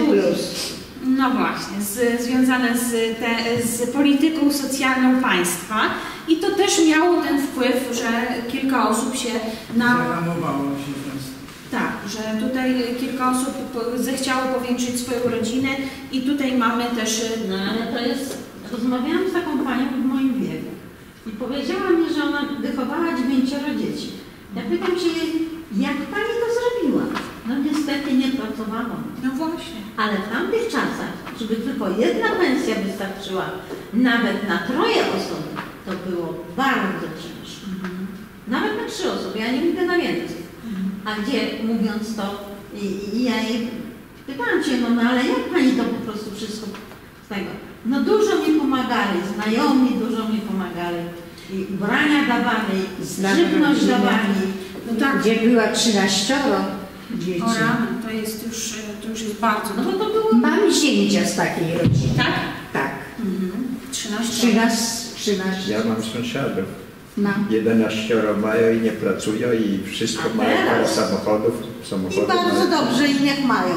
no właśnie, związane z polityką socjalną państwa i to też miało ten wpływ, że kilka osób się zahamowało się tak, że tutaj kilka osób zechciało powiększyć swoją rodzinę i tutaj mamy też... No ale to jest... Rozmawiałam z taką panią w moim wieku i powiedziała mi, że ona wychowała 9 dzieci. Ja pytam się jej, jak pani to zrobiła? No niestety nie pracowała. No właśnie. Ale w tamtych czasach, żeby tylko jedna pensja wystarczyła nawet na 3 osoby, to było bardzo ciężko. Nawet na 3 osoby, ja nie mówię na więcej. A gdzie, mówiąc to, ja jej pytałam się, no ale jak pani to po prostu wszystko z tego? No dużo mi pomagali, znajomi dużo mi pomagali. I ubrania dawali, żywność dawali. No tak, gdzie była 13 dzieci. O rany, to już jest bardzo... No bo to było... Mam zdjęcia z takiej rodziny. Tak? Tak. 13. Ja mam sąsiadów. No. 11 mają i nie pracują i wszystko mają parę samochodów. I bardzo dobrze i niech mają.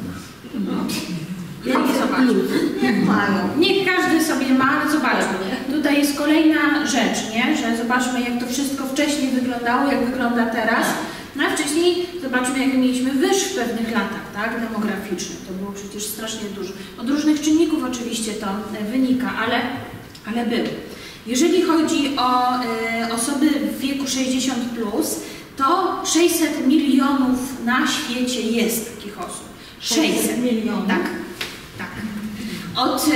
Ja nie zobaczę. Niech mają. Niech każdy sobie ma, ale zobaczmy. Tutaj jest kolejna rzecz, nie? Że zobaczmy, jak to wszystko wcześniej wyglądało, jak wygląda teraz. No a wcześniej zobaczmy, jak mieliśmy wyż w pewnych latach, tak? Demograficznych. To było przecież strasznie dużo. Od różnych czynników oczywiście to wynika, ale było. Jeżeli chodzi o osoby w wieku 60+, to 600 milionów na świecie jest takich osób. 600 milionów? Tak. Od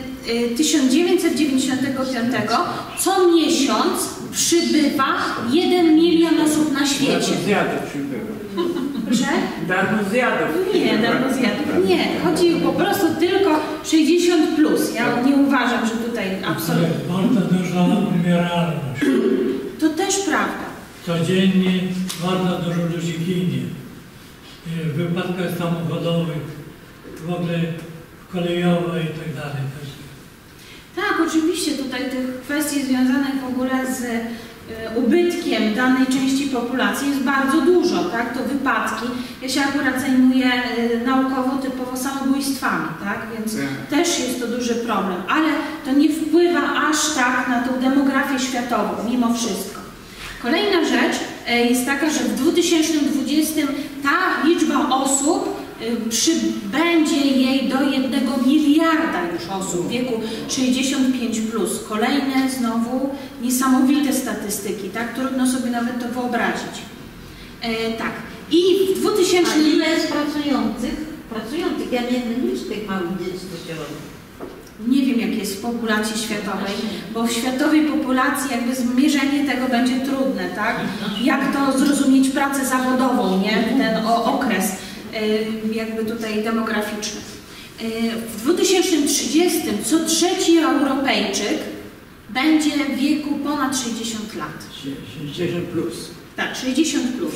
1995 co miesiąc przybywa 1 milion osób na świecie. Darmo zjadów przybywa. Że? Darmo zjadów. Nie, darmo zjadów. Nie, chodzi po prostu tylko 60+. Ja nie uważam, że tutaj absolutnie... Bardzo duża umieralność. To też prawda. Codziennie bardzo dużo ludzi ginie. W wypadkach samochodowych, w ogóle kolejowe i tak dalej. Tak, oczywiście tutaj tych kwestii związanych w ogóle z ubytkiem danej części populacji jest bardzo dużo, tak? To wypadki. Ja się akurat zajmuję naukowo typowo samobójstwami, tak? Więc też jest to duży problem, ale to nie wpływa aż tak na tą demografię światową, mimo wszystko. Kolejna rzecz jest taka, że w 2020 ta liczba osób przybędzie jej do 1 miliarda już osób w wieku 65+. Kolejne znowu niesamowite statystyki, tak? Trudno sobie nawet to wyobrazić. Tak. I w 2000... A ile jest pracujących? Ja nie wiem, nic tych małych dzieci do się robi. Nie wiem, jak jest w populacji światowej, bo w światowej populacji jakby zmierzenie tego będzie trudne, tak? Jak to zrozumieć pracę zawodową, nie? Ten okres jakby tutaj demograficzny. W 2030 co 3. Europejczyk będzie w wieku ponad 60 lat. 60+. Tak, 60+.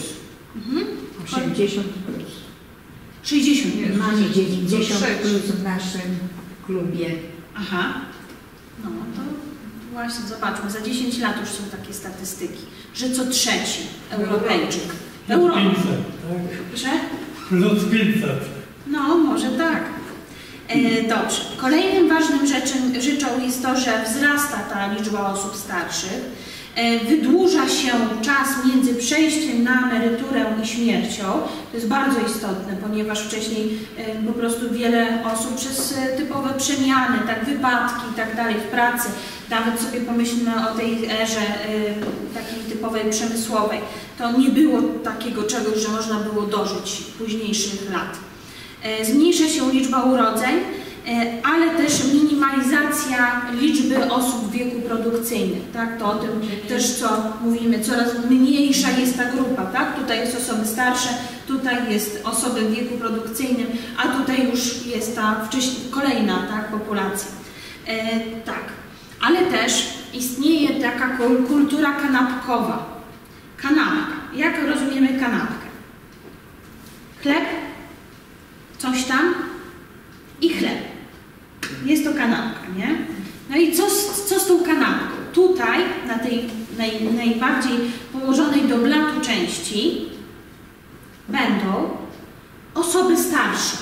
80+. 60+. Mamy 90+ w naszym klubie. Aha. No to właśnie zobaczmy, za 10 lat już są takie statystyki, że co 3. Europejczyk. Plus 500, tak? Że? Plus 500. No, może tak. Dobrze. Kolejnym ważnym rzeczą jest to, że wzrasta ta liczba osób starszych Wydłuża się czas między przejściem na emeryturę i śmiercią. To jest bardzo istotne, ponieważ wcześniej po prostu wiele osób przez typowe przemiany, tak, wypadki i tak dalej w pracy, nawet sobie pomyślmy o tej erze takiej typowej przemysłowej, to nie było takiego czegoś, że można było dożyć późniejszych lat. Zmniejsza się liczba urodzeń, ale też minimalizacja liczby osób w wieku produkcyjnym, tak? To o tym też, co mówimy, coraz mniejsza jest ta grupa, tak? Tutaj jest osoby starsze, tutaj jest osoby w wieku produkcyjnym, a tutaj już jest ta kolejna, tak, populacja. Tak, ale też istnieje taka kultura kanapkowa. Kanapka. Jak rozumiemy kanapkę? Chleb, coś tam i chleb. Jest to kanapka, nie? No i co z tą kanapką? Tutaj, na tej najbardziej położonej do blatu części będą osoby starsze.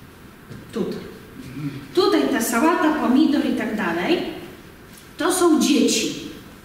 Tutaj ta sałata, pomidor i tak dalej, to są dzieci.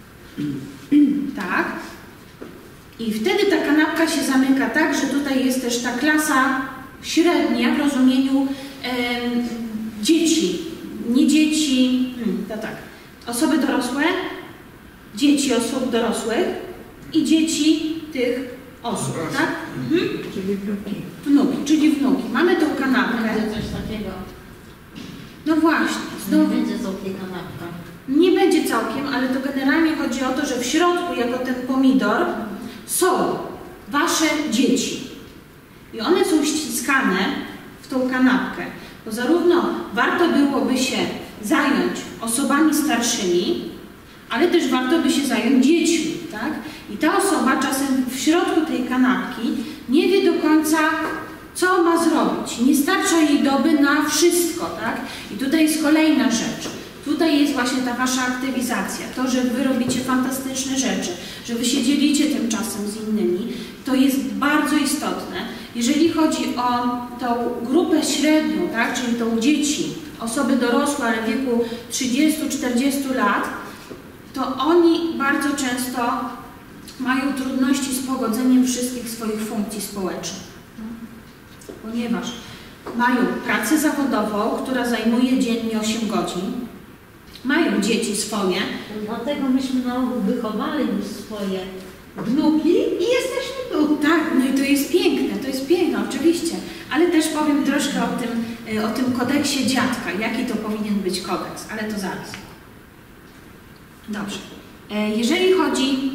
Tak? I wtedy ta kanapka się zamyka tak, że tutaj jest też ta klasa średnia w rozumieniu dzieci, nie dzieci, to tak, osoby dorosłe, dzieci osób dorosłych i dzieci tych osób, tak? Czyli wnuki. Wnuki, czyli wnuki. Mamy tą kanapkę. Będzie coś takiego. No właśnie. Nie będzie całkiem kanapka. Nie będzie całkiem, ale to generalnie chodzi o to, że w środku, jako ten pomidor, są wasze dzieci. I one są ściskane w tą kanapkę. Bo zarówno warto byłoby się zająć osobami starszymi, ale też warto by się zająć dziećmi, tak? I ta osoba czasem w środku tej kanapki nie wie do końca, co ma zrobić. Nie starcza jej doby na wszystko, tak? I tutaj jest kolejna rzecz. Tutaj jest właśnie ta wasza aktywizacja. To, że wy robicie fantastyczne rzeczy, że wy się dzielicie tym czasem z innymi, to jest bardzo istotne. Jeżeli chodzi o tą grupę średnią, tak? Czyli tą dzieci, osoby dorosłe, ale w wieku 30-40 lat, to oni bardzo często mają trudności z pogodzeniem wszystkich swoich funkcji społecznych. Ponieważ mają pracę zawodową, która zajmuje dziennie 8 godzin, mają dzieci swoje. Dlatego myśmy na ogół wychowali już swoje wnuki i jesteśmy tu. Tak, no i to jest piękne, oczywiście. Ale też powiem troszkę o tym kodeksie dziadka, jaki to powinien być kodeks, ale to zaraz. Dobrze. Jeżeli chodzi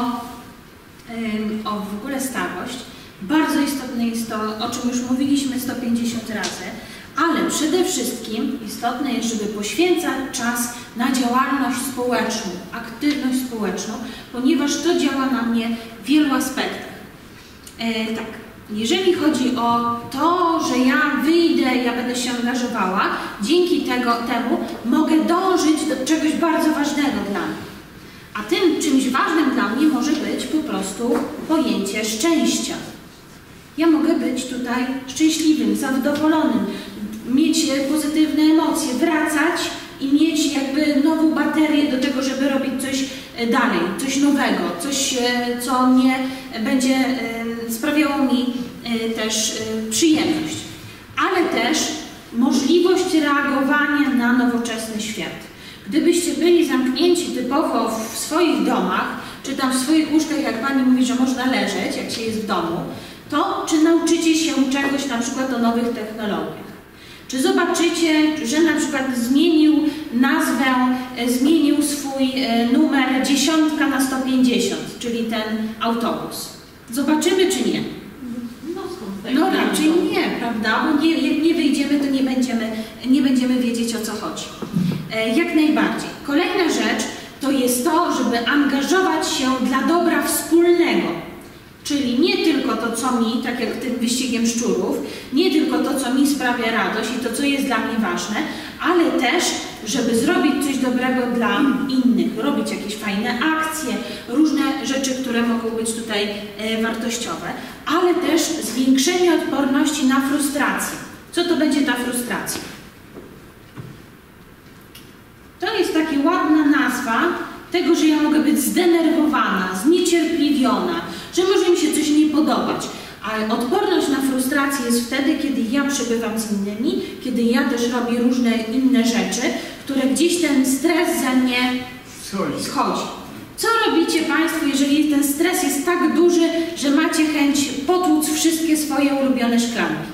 o w ogóle starość, bardzo istotne jest to, o czym już mówiliśmy 150 razy, ale przede wszystkim istotne jest, żeby poświęcać czas na działalność społeczną, aktywność społeczną, ponieważ to działa na mnie w wielu aspektach. Tak, jeżeli chodzi o to, że ja wyjdę, ja będę się angażowała, dzięki temu mogę dążyć do czegoś bardzo ważnego dla mnie. A tym czymś ważnym dla mnie może być po prostu pojęcie szczęścia. Ja mogę być tutaj szczęśliwym, zadowolonym, mieć pozytywne emocje, wracać i mieć jakby nową baterię do tego, żeby robić coś dalej, coś nowego, coś, co mnie będzie sprawiało mi też przyjemność. Ale też możliwość reagowania na nowoczesny świat. Gdybyście byli zamknięci typowo w swoich domach, czy tam w swoich łóżkach, jak Pani mówi, że można leżeć, jak się jest w domu, to czy nauczycie się czegoś na przykład o nowych technologiach? Czy zobaczycie, że na przykład zmienił nazwę, zmienił swój numer 10 na 150, czyli ten autobus? Zobaczymy czy nie? No raczej nie, prawda? Bo jak nie wyjdziemy, to nie będziemy wiedzieć, o co chodzi. Jak najbardziej. Kolejna rzecz to jest to, żeby angażować się dla dobra wspólnego. Czyli nie tylko to, co mi, tak jak tym wyścigiem szczurów, nie tylko to, co mi sprawia radość i to, co jest dla mnie ważne, ale też, żeby zrobić coś dobrego dla innych, robić jakieś fajne akcje, różne rzeczy, które mogą być tutaj wartościowe, ale też zwiększenie odporności na frustrację. Co to będzie ta frustracja? To jest taka ładna nazwa tego, że ja mogę być zdenerwowana, zniecierpliwiona, że może mi się coś nie podobać. Ale odporność na frustrację jest wtedy, kiedy ja przebywam z innymi, kiedy ja też robię różne inne rzeczy, które gdzieś ten stres ze mnie schodzi. Co robicie Państwo, jeżeli ten stres jest tak duży, że macie chęć potłuc wszystkie swoje ulubione szklanki?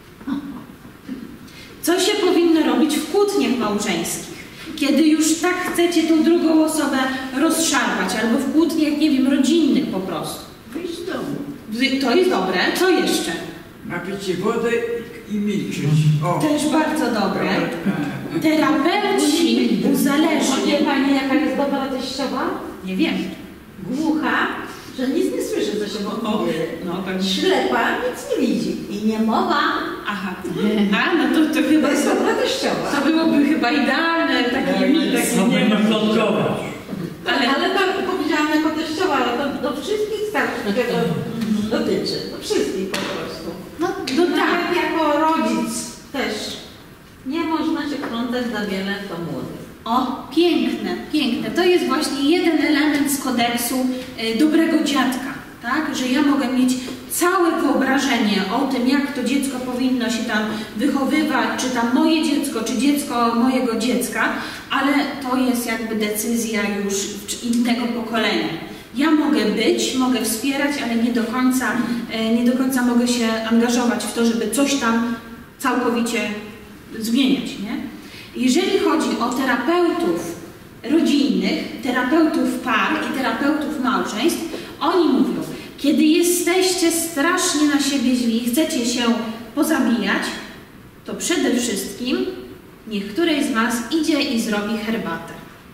Co się powinno robić w kłótniach małżeńskich? Kiedy już tak chcecie tą drugą osobę rozszarpać, albo w kłótniach, nie wiem, rodzinnych po prostu. Wyjść z domu. To jest dobre. Co jeszcze? Napić się wodę i milczeć. O. Też bardzo dobre. Terapeuci uzależni. Wie Pani, jaka jest dobra teściowa? Nie wiem. Głucha, że nic nie słyszy, co się mówi. Ślepa, nic nie widzi. I nie mowa. Aha. A, no to chyba... To jest dobra teściowa. To byłoby chyba idealne, taki miks. Będziemy plotkować. Ale to powiedziałam jako teściowa, ale to do wszystkich starszych tego dotyczy. Do wszystkich po prostu. No tak. Nawet jako rodzic też nie można się wtrącać za wiele w to młodych. O, piękne, piękne. To jest właśnie jeden element z kodeksu dobrego dziadka, tak? Że ja mogę mieć całe wyobrażenie o tym, jak to dziecko powinno się tam wychowywać, czy tam moje dziecko, czy dziecko mojego dziecka, ale to jest jakby decyzja już innego pokolenia. Ja mogę być, mogę wspierać, ale nie do końca mogę się angażować w to, żeby coś tam całkowicie zmieniać, nie? Jeżeli chodzi o terapeutów rodzinnych, terapeutów par i terapeutów małżeństw, oni mówią, kiedy jesteście strasznie na siebie źli i chcecie się pozabijać, to przede wszystkim niech któreś z Was idzie i zrobi herbatę.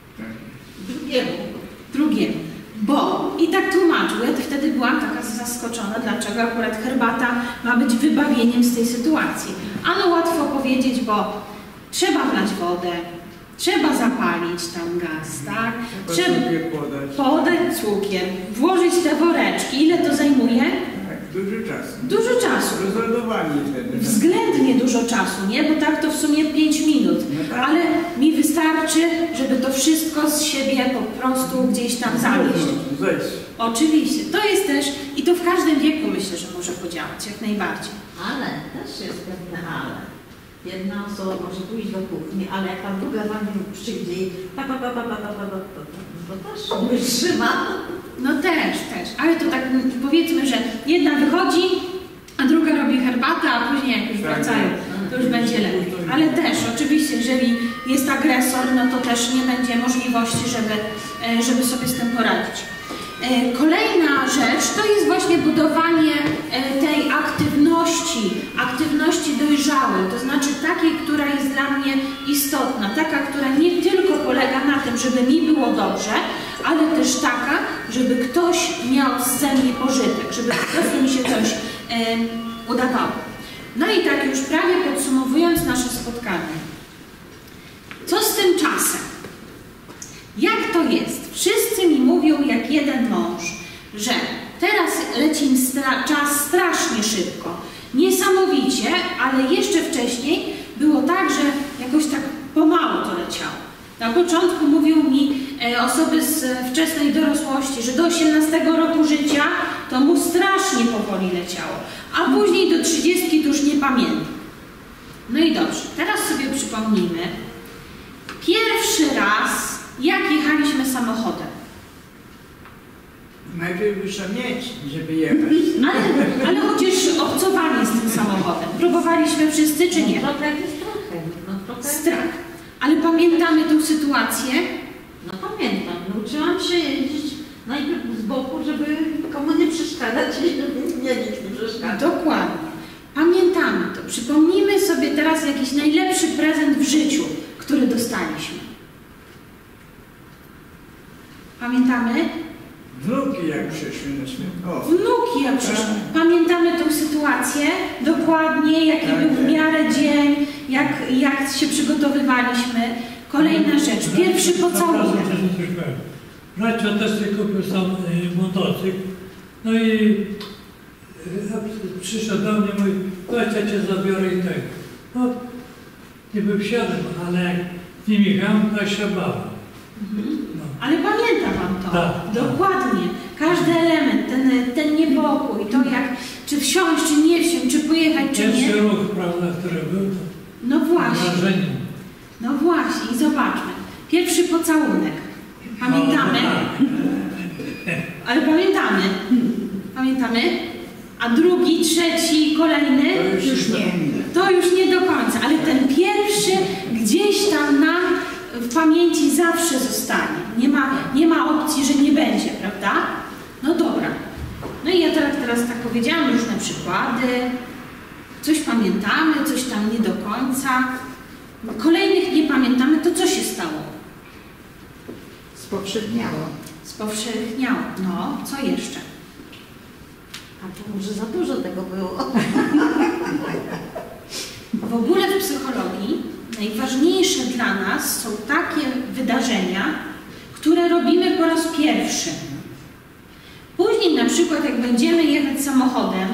Drugiemu. Bo, i tak tłumaczył, ja wtedy byłam taka zaskoczona, dlaczego akurat herbata ma być wybawieniem z tej sytuacji. Ano łatwo powiedzieć, bo trzeba wlać wodę, trzeba zapalić tam gaz, tak? Trzeba podać cukier, włożyć te woreczki. Ile to zajmuje? Tak, dużo czasu. Dużo czasu. Rozładowanie wtedy. Względnie dużo czasu, nie? Bo tak to w sumie 5 minut. No tak. Ale mi wystarczy, żeby to wszystko z siebie po prostu gdzieś tam zawieść. Oczywiście. To jest też, i to w każdym wieku myślę, że może podziałać, jak najbardziej. Ale też jest pewne ale. Jedna osoba może pójść do kuchni, ale jak ta druga za nim przyjdzie i to też wytrzyma. No też. Ale to tak powiedzmy, że jedna wychodzi, a druga robi herbatę, a później jak już wracają, to już będzie lepiej. Ale też oczywiście, jeżeli jest agresor, no to też nie będzie możliwości, żeby sobie z tym poradzić. Kolejna rzecz to jest właśnie budowanie tej aktywności dojrzałej, to znaczy takiej, która jest dla mnie istotna, taka, która nie tylko polega na tym, żeby mi było dobrze, ale też taka, żeby ktoś miał ze mnie pożytek, żeby po prostu mi się coś udawało. No i tak już prawie podsumowując nasze spotkanie. Co z tym czasem? Jak to jest? Wszyscy mi mówią jak jeden mąż, że teraz leci czas strasznie szybko. Niesamowicie, ale jeszcze wcześniej było tak, że jakoś tak pomału to leciało. Na początku mówią mi osoby z wczesnej dorosłości, że do 18 roku życia to mu strasznie powoli leciało, a później do 30 to już nie pamiętam. No i dobrze, teraz sobie przypomnijmy pierwszy raz, jak jechaliśmy samochodem. Najpierw trzeba mieć, żeby jechać. Ale chociaż obcowanie z tym samochodem. Próbowaliśmy wszyscy, czy nie? Trochę jest trochę. Strach. Ale pamiętamy tą sytuację? No pamiętam. Nauczyłam się jeździć najpierw z boku, żeby komu nie przeszkadzać i żeby mnie nikt nie przeszkadzał. Dokładnie. Pamiętamy to. Przypomnijmy sobie teraz jakiś najlepszy prezent w życiu, który dostaliśmy. Pamiętamy? Wnuki jak przyszły na świat. Wnuki jak przyszły. Pamiętamy tą sytuację dokładnie, jaki był w miarę dzień, jak się przygotowywaliśmy. Kolejna rzecz, pierwszy pocałunek. Bracia też sobie kupił sam motocykl. No i przyszedł do mnie i mówi, chodź, ja cię zabiorę i tak. No, niby wsiadłem, ale jak z nimi jechałem, to się bałem. No. Ale pamięta Pan to? Tak. Dokładnie. Każdy element, ten niepokój, to jak, czy wsiąść, czy nie wsiąść, czy pojechać, czy nie. Pierwszy ruch, prawda, który był, to No właśnie. wrażenie. No właśnie. I zobaczmy. Pierwszy pocałunek. Pamiętamy? Ale pamiętamy. Pamiętamy? A drugi, trzeci, kolejny? To już nie do końca, ale ten pierwszy gdzieś tam nam w pamięci zawsze zostanie. Nie ma opcji, że nie będzie, prawda? No dobra. No i ja teraz tak powiedziałam, różne przykłady. Coś pamiętamy, coś tam nie do końca. Kolejnych nie pamiętamy, to co się stało? Spowszedniało. Spowszedniało. No, co jeszcze? A to może za dużo tego było. W ogóle w psychologii najważniejsze dla nas są takie wydarzenia, które robimy po raz pierwszy. Później na przykład jak będziemy jechać samochodem,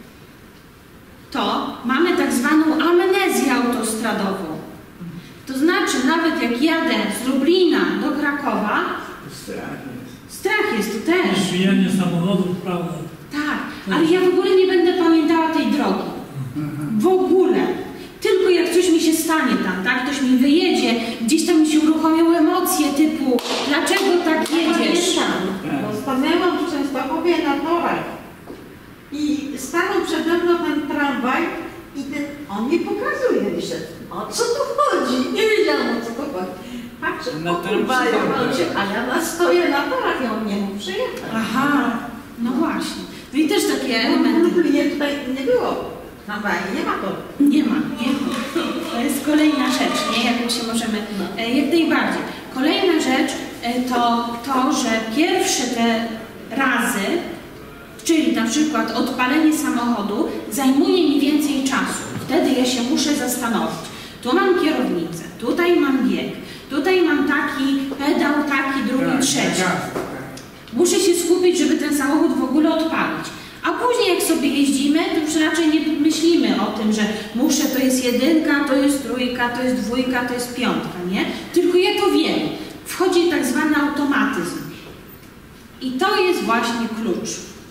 to mamy tak zwaną amnezję autostradową. To znaczy nawet jak jadę z Lublina do Krakowa, strach jest to też. Zwijanie samochodów, prawda? Tak, ale ja w ogóle nie będę pamiętała tej drogi. W ogóle. Tylko jak coś mi się stanie tam, tak? Ktoś mi wyjedzie, gdzieś tam mi się uruchomią emocje typu dlaczego tak jedziesz? Pamiętam, bo stanęłam w Częstochowie na torach i stanął przede mną ten tramwaj i on mi pokazuje, myślę, o co tu chodzi? Nie wiedziałam, o co tu chodzi. Patrzę, Na tramwaju, a ja stoję na torach i on nie mógł przyjechać. Aha, no właśnie. No i też takie W elementy. Lublinie tutaj nie było tramwaju, nie ma toru. Nie ma. To jest kolejna rzecz, nie? Jak się możemy, jak najbardziej. Kolejna rzecz to, że pierwsze te razy, czyli na przykład odpalenie samochodu, zajmuje mi więcej czasu. Wtedy ja się muszę zastanowić. Tu mam kierownicę, tutaj mam bieg, tutaj mam taki pedał, taki, drugi, trzeci. Muszę się skupić, żeby ten samochód w ogóle odpalić. A później jak sobie jeździmy, to już raczej nie myślimy o tym, że muszę, to jest jedynka, to jest trójka, to jest dwójka, to jest piątka, nie? Tylko ja to wiem. Wchodzi tak zwany automatyzm. I to jest właśnie klucz.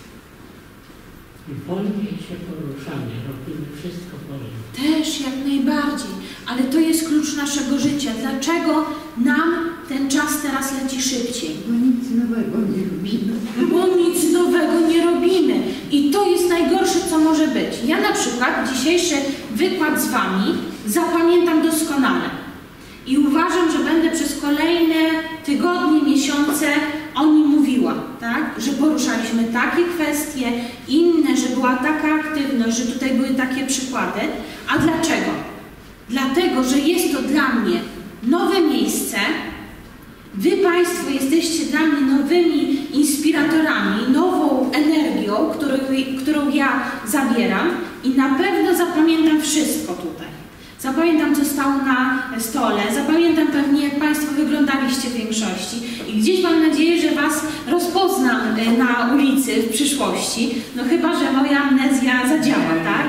Wolniej się poruszamy, robimy wszystko wolniej. Też jak najbardziej, ale to jest klucz naszego życia. Dlaczego nam ten czas teraz leci szybciej? Bo nic nowego nie robimy. Bo nic nowego nie robimy. I to jest najgorsze, co może być. Ja na przykład dzisiejszy wykład z Wami zapamiętam doskonale. I uważam, że będę przez kolejne tygodnie, miesiące o nim mówiła, tak? Że poruszaliśmy takie kwestie, inne, że była taka aktywność, że tutaj były takie przykłady. A dlaczego? Dlatego, że jest to dla mnie nowe miejsce. Wy Państwo jesteście dla mnie nowymi inspiratorami, nową energią, którą ja zabieram i na pewno zapamiętam wszystko tutaj. Zapamiętam, co stało na stole, zapamiętam pewnie, jak Państwo wyglądaliście w większości i gdzieś mam nadzieję, że Was rozpoznam na ulicy w przyszłości, no chyba, że moja amnezja zadziała, tak?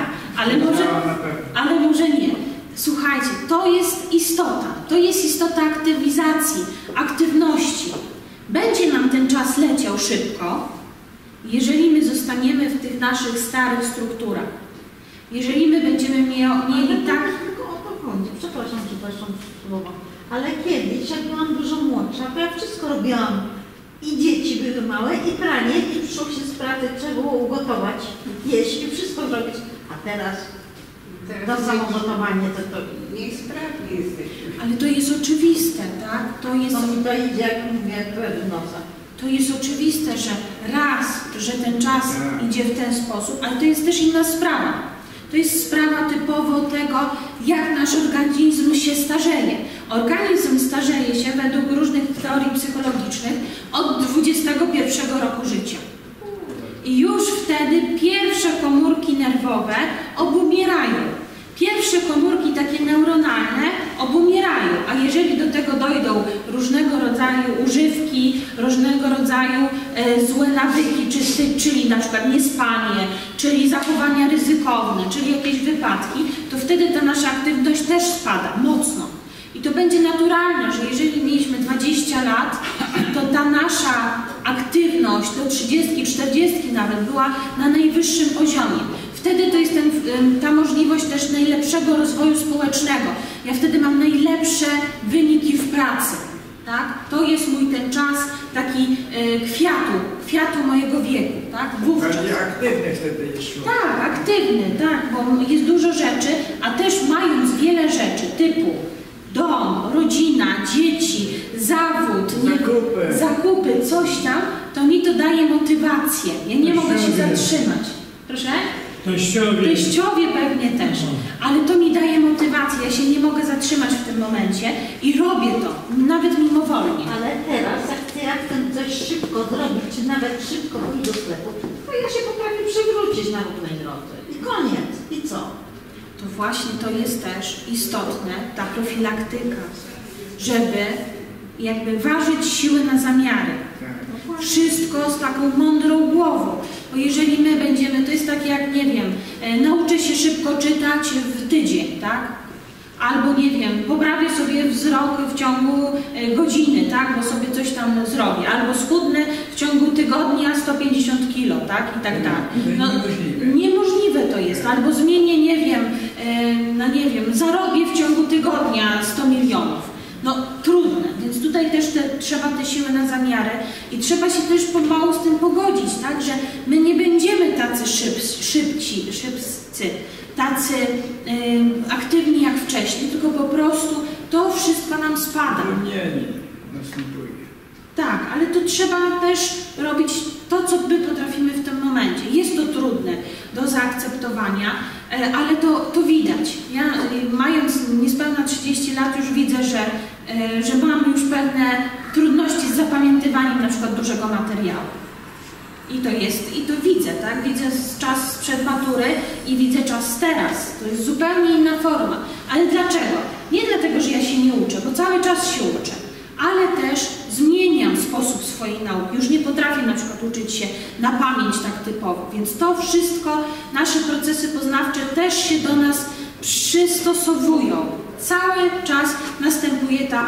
Ale może nie. Słuchajcie, to jest istota aktywizacji, aktywności. Będzie nam ten czas leciał szybko, jeżeli my zostaniemy w tych naszych starych strukturach. Jeżeli my będziemy mieli tak... Tylko o to chodzi. Przepraszam słowa. Ale kiedyś, jak byłam dużo młodsza, to ja wszystko robiłam. I dzieci były małe, i pranie, i przyszło się z pracy, trzeba było ugotować, jeść i wszystko zrobić. A teraz to samogotowanie to Niesprawni jesteśmy. Ale to jest oczywiste, tak? to mi to idzie, jak mówię, krew w nosa. To jest oczywiste, że ten czas idzie w ten sposób, ale to jest też inna sprawa. To jest sprawa typowo tego, jak nasz organizm się starzeje. Organizm starzeje się według różnych teorii psychologicznych od 21 roku życia. I już wtedy pierwsze komórki nerwowe obumierają. Pierwsze komórki takie neuronalne obumierają, a jeżeli do tego dojdą różnego rodzaju używki, różnego rodzaju złe nawyki, czyli na przykład niespanie, czyli zachowania ryzykowne, czyli jakieś wypadki, to wtedy ta nasza aktywność też spada mocno. I to będzie naturalne, że jeżeli mieliśmy 20 lat, to ta nasza aktywność do 30, 40 nawet była na najwyższym poziomie. Wtedy to jest ta możliwość też najlepszego rozwoju społecznego. Ja wtedy mam najlepsze wyniki w pracy. Tak? To jest mój ten czas taki kwiatu mojego wieku. Tak? Wówczas. Bardziej aktywny wtedy jest człowiek. Tak, aktywny, tak, bo jest dużo rzeczy, a też mając wiele rzeczy typu dom, rodzina, dzieci, zawód, zakupy, coś tam, to mi to daje motywację. Ja nie mogę się zatrzymać. Proszę? Teściowie pewnie też, ale to mi daje motywację, ja się nie mogę zatrzymać w tym momencie i robię to, nawet mimowolnie. Ale teraz, jak chcę coś szybko zrobić, czy nawet szybko pójść do sklepu, to ja się potrafię przewrócić na równej drodze. I koniec. I co? To właśnie to jest też istotne, ta profilaktyka, żeby jakby ważyć siły na zamiary. Wszystko z taką mądrą głową, bo jeżeli my będziemy, to jest takie jak, nie wiem, nauczę się szybko czytać w tydzień, tak? Albo, nie wiem, poprawię sobie wzrok w ciągu godziny, tak? Bo sobie coś tam zrobię. Albo schudnę w ciągu tygodnia 150 kilo, tak? I tak dalej. No, niemożliwe to jest. Albo zmienię, nie wiem, zarobię w ciągu tygodnia 100 milionów. No trudne, więc tutaj też trzeba te siły na zamiary i trzeba się też pomału z tym pogodzić, tak, że my nie będziemy tacy szybcy, tacy aktywni jak wcześniej, tylko po prostu to wszystko nam spada. Nie następuje. Tak, ale to trzeba też robić to, co my potrafimy w tym momencie. Jest to trudne do zaakceptowania, ale to widać. Ja mając niespełna 30 lat już widzę, że mam już pewne trudności z zapamiętywaniem na przykład dużego materiału. I to widzę, tak? Widzę czas sprzed matury i widzę czas teraz. To jest zupełnie inna forma. Ale dlaczego? Nie dlatego, że ja się nie uczę, bo cały czas się uczę. Ale też zmieniam sposób swojej nauki. Już nie potrafię na przykład uczyć się na pamięć tak typowo. Więc to wszystko, nasze procesy poznawcze też się do nas przystosowują. Cały czas następuje ta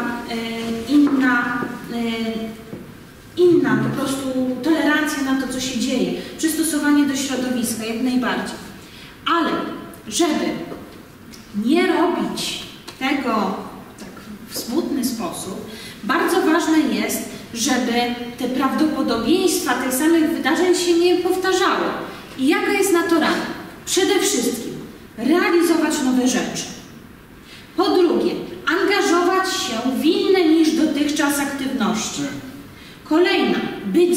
inna po prostu tolerancja na to, co się dzieje. Przystosowanie do środowiska, jak najbardziej. Ale żeby nie robić tego tak w smutny sposób, bardzo ważne jest, żeby te prawdopodobieństwa tych samych wydarzeń się nie powtarzały. I jaka jest na to rada? Przede wszystkim realizować nowe rzeczy. Po drugie, angażować się w inne niż dotychczas aktywności. Kolejna, być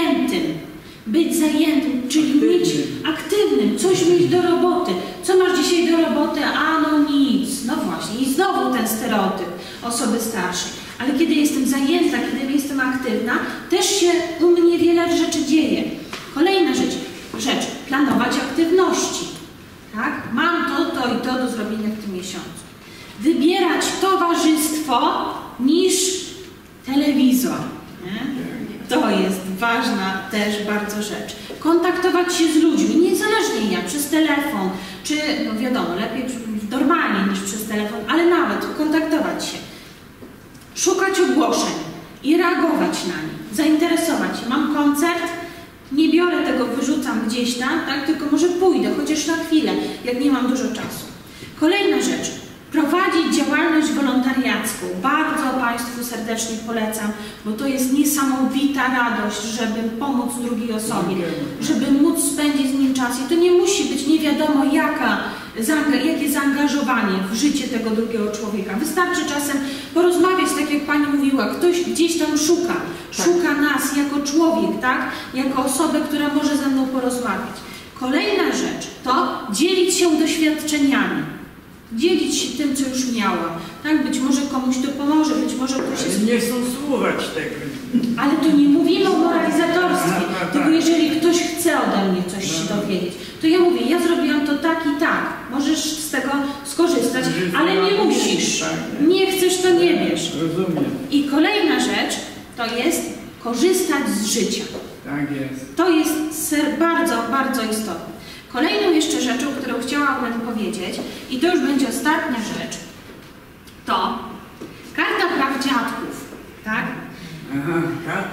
zajętym, czyli mieć aktywnym, coś mieć do roboty. Co masz dzisiaj do roboty? A no nic. No właśnie, i znowu ten stereotyp osoby starszej. Ale kiedy jestem zajęta, kiedy jestem aktywna, też się u mnie wiele rzeczy dzieje. Kolejna rzecz, planować aktywności. Tak? Mam to i to do zrobienia w tym miesiącu. Wybierać towarzystwo niż telewizor. Nie? To jest ważna też bardzo rzecz. Kontaktować się z ludźmi, niezależnie jak, przez telefon, czy, no wiadomo, lepiej normalnie niż przez telefon, ale nawet kontaktować się. Szukać ogłoszeń i reagować na nie, zainteresować się. Mam koncert, nie biorę tego, wyrzucam gdzieś tam, tak? Tylko może pójdę, chociaż na chwilę, jak nie mam dużo czasu. Kolejna rzecz. Prowadzić działalność wolontariacką. Bardzo Państwu serdecznie polecam, bo to jest niesamowita radość, żeby pomóc drugiej osobie, żeby móc spędzić z nim czas. I to nie musi być nie wiadomo jakie zaangażowanie w życie tego drugiego człowieka. Wystarczy czasem porozmawiać, tak jak Pani mówiła, ktoś gdzieś tam szuka nas jako człowiek, tak? Jako osobę, która może ze mną porozmawiać. Kolejna rzecz to dzielić się doświadczeniami. Dzielić się tym, co już miałam. Tak? Być może komuś to pomoże, być może ktoś jest... Nie stosować tego. Ale tu nie mówimy o moralizatorstwie, tylko jeżeli ktoś chce ode mnie coś się dowiedzieć, to ja mówię, ja zrobiłam to tak i tak, możesz z tego skorzystać, ale nie musisz. Nie chcesz, to nie wiesz. Rozumiem. I kolejna rzecz to jest korzystać z życia. Tak jest. To jest bardzo, bardzo istotne. Kolejną jeszcze rzeczą, którą chciałabym powiedzieć, i to już będzie ostatnia rzecz, to Karta Praw Dziadków, tak? Aha,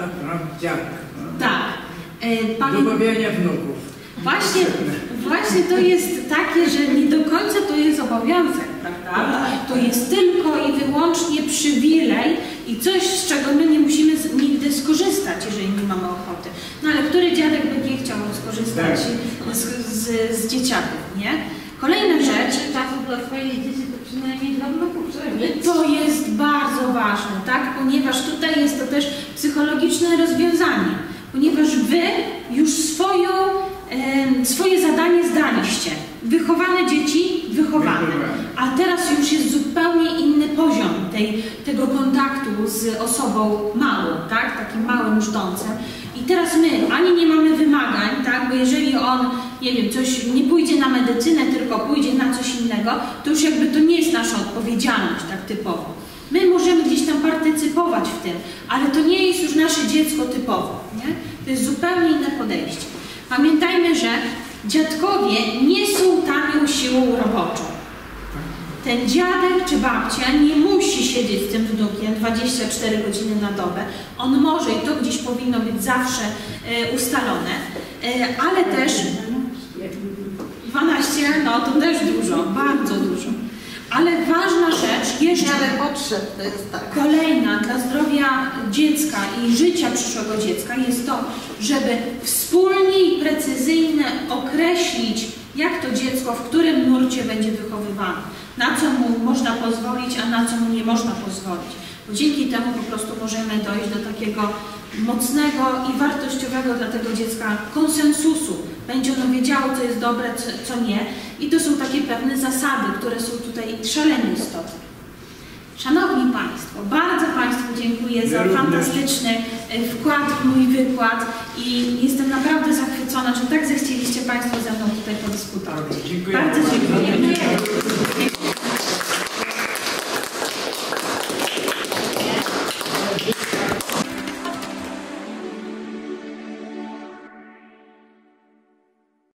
prawdziaka. Tak. Domawiania wnuków. Właśnie to jest takie, że nie do końca to jest obowiązek, prawda? To jest tylko i wyłącznie przywilej i coś, z czego my nie musimy nigdy skorzystać, jeżeli nie mamy ochoty. No ale który dziadek by nie chciał skorzystać z dzieciaków, nie? Kolejna rzecz. Czasu dla swojej dzieci to przynajmniej dla wnuków przynajmniej. To jest bardzo ważne, tak? Ponieważ tutaj jest to też psychologiczne rozwiązanie. Ponieważ wy już swoje zadanie zdaliście. Wychowane dzieci, wychowane. A teraz już jest zupełnie inny poziom tego kontaktu z osobą małą, tak? Takim małym żdącem. I teraz my ani nie mamy wymagań, tak? Bo jeżeli on, nie wiem, coś nie pójdzie na medycynę, tylko pójdzie na coś innego, to już jakby to nie jest nasza odpowiedzialność tak typowo. My możemy gdzieś tam partycypować w tym, ale to nie jest już nasze dziecko typowo, nie? To jest zupełnie inne podejście. Pamiętajmy, że dziadkowie nie są tanią siłą roboczą. Ten dziadek czy babcia nie musi siedzieć z tym wnukiem 24 godziny na dobę. On może i to gdzieś powinno być zawsze ustalone, ale też 12, no to też dużo, bardzo dużo. Ale ważna rzecz, jeszcze potrzeb to jest tak. Kolejna dla zdrowia dziecka i życia przyszłego dziecka jest to, żeby wspólnie i precyzyjnie określić, jak to dziecko, w którym nurcie będzie wychowywane, na co mu można pozwolić, a na co mu nie można pozwolić. Bo dzięki temu po prostu możemy dojść do takiego mocnego i wartościowego dla tego dziecka konsensusu. Będzie ono wiedziało, co jest dobre, co nie. I to są takie pewne zasady, które są tutaj szalenie istotne. Szanowni Państwo, bardzo Państwu dziękuję za fantastyczny wkład w mój wykład i jestem naprawdę zachwycona, że tak zechcieliście Państwo ze mną tutaj podyskutować. Dziękuję. Bardzo dziękuję.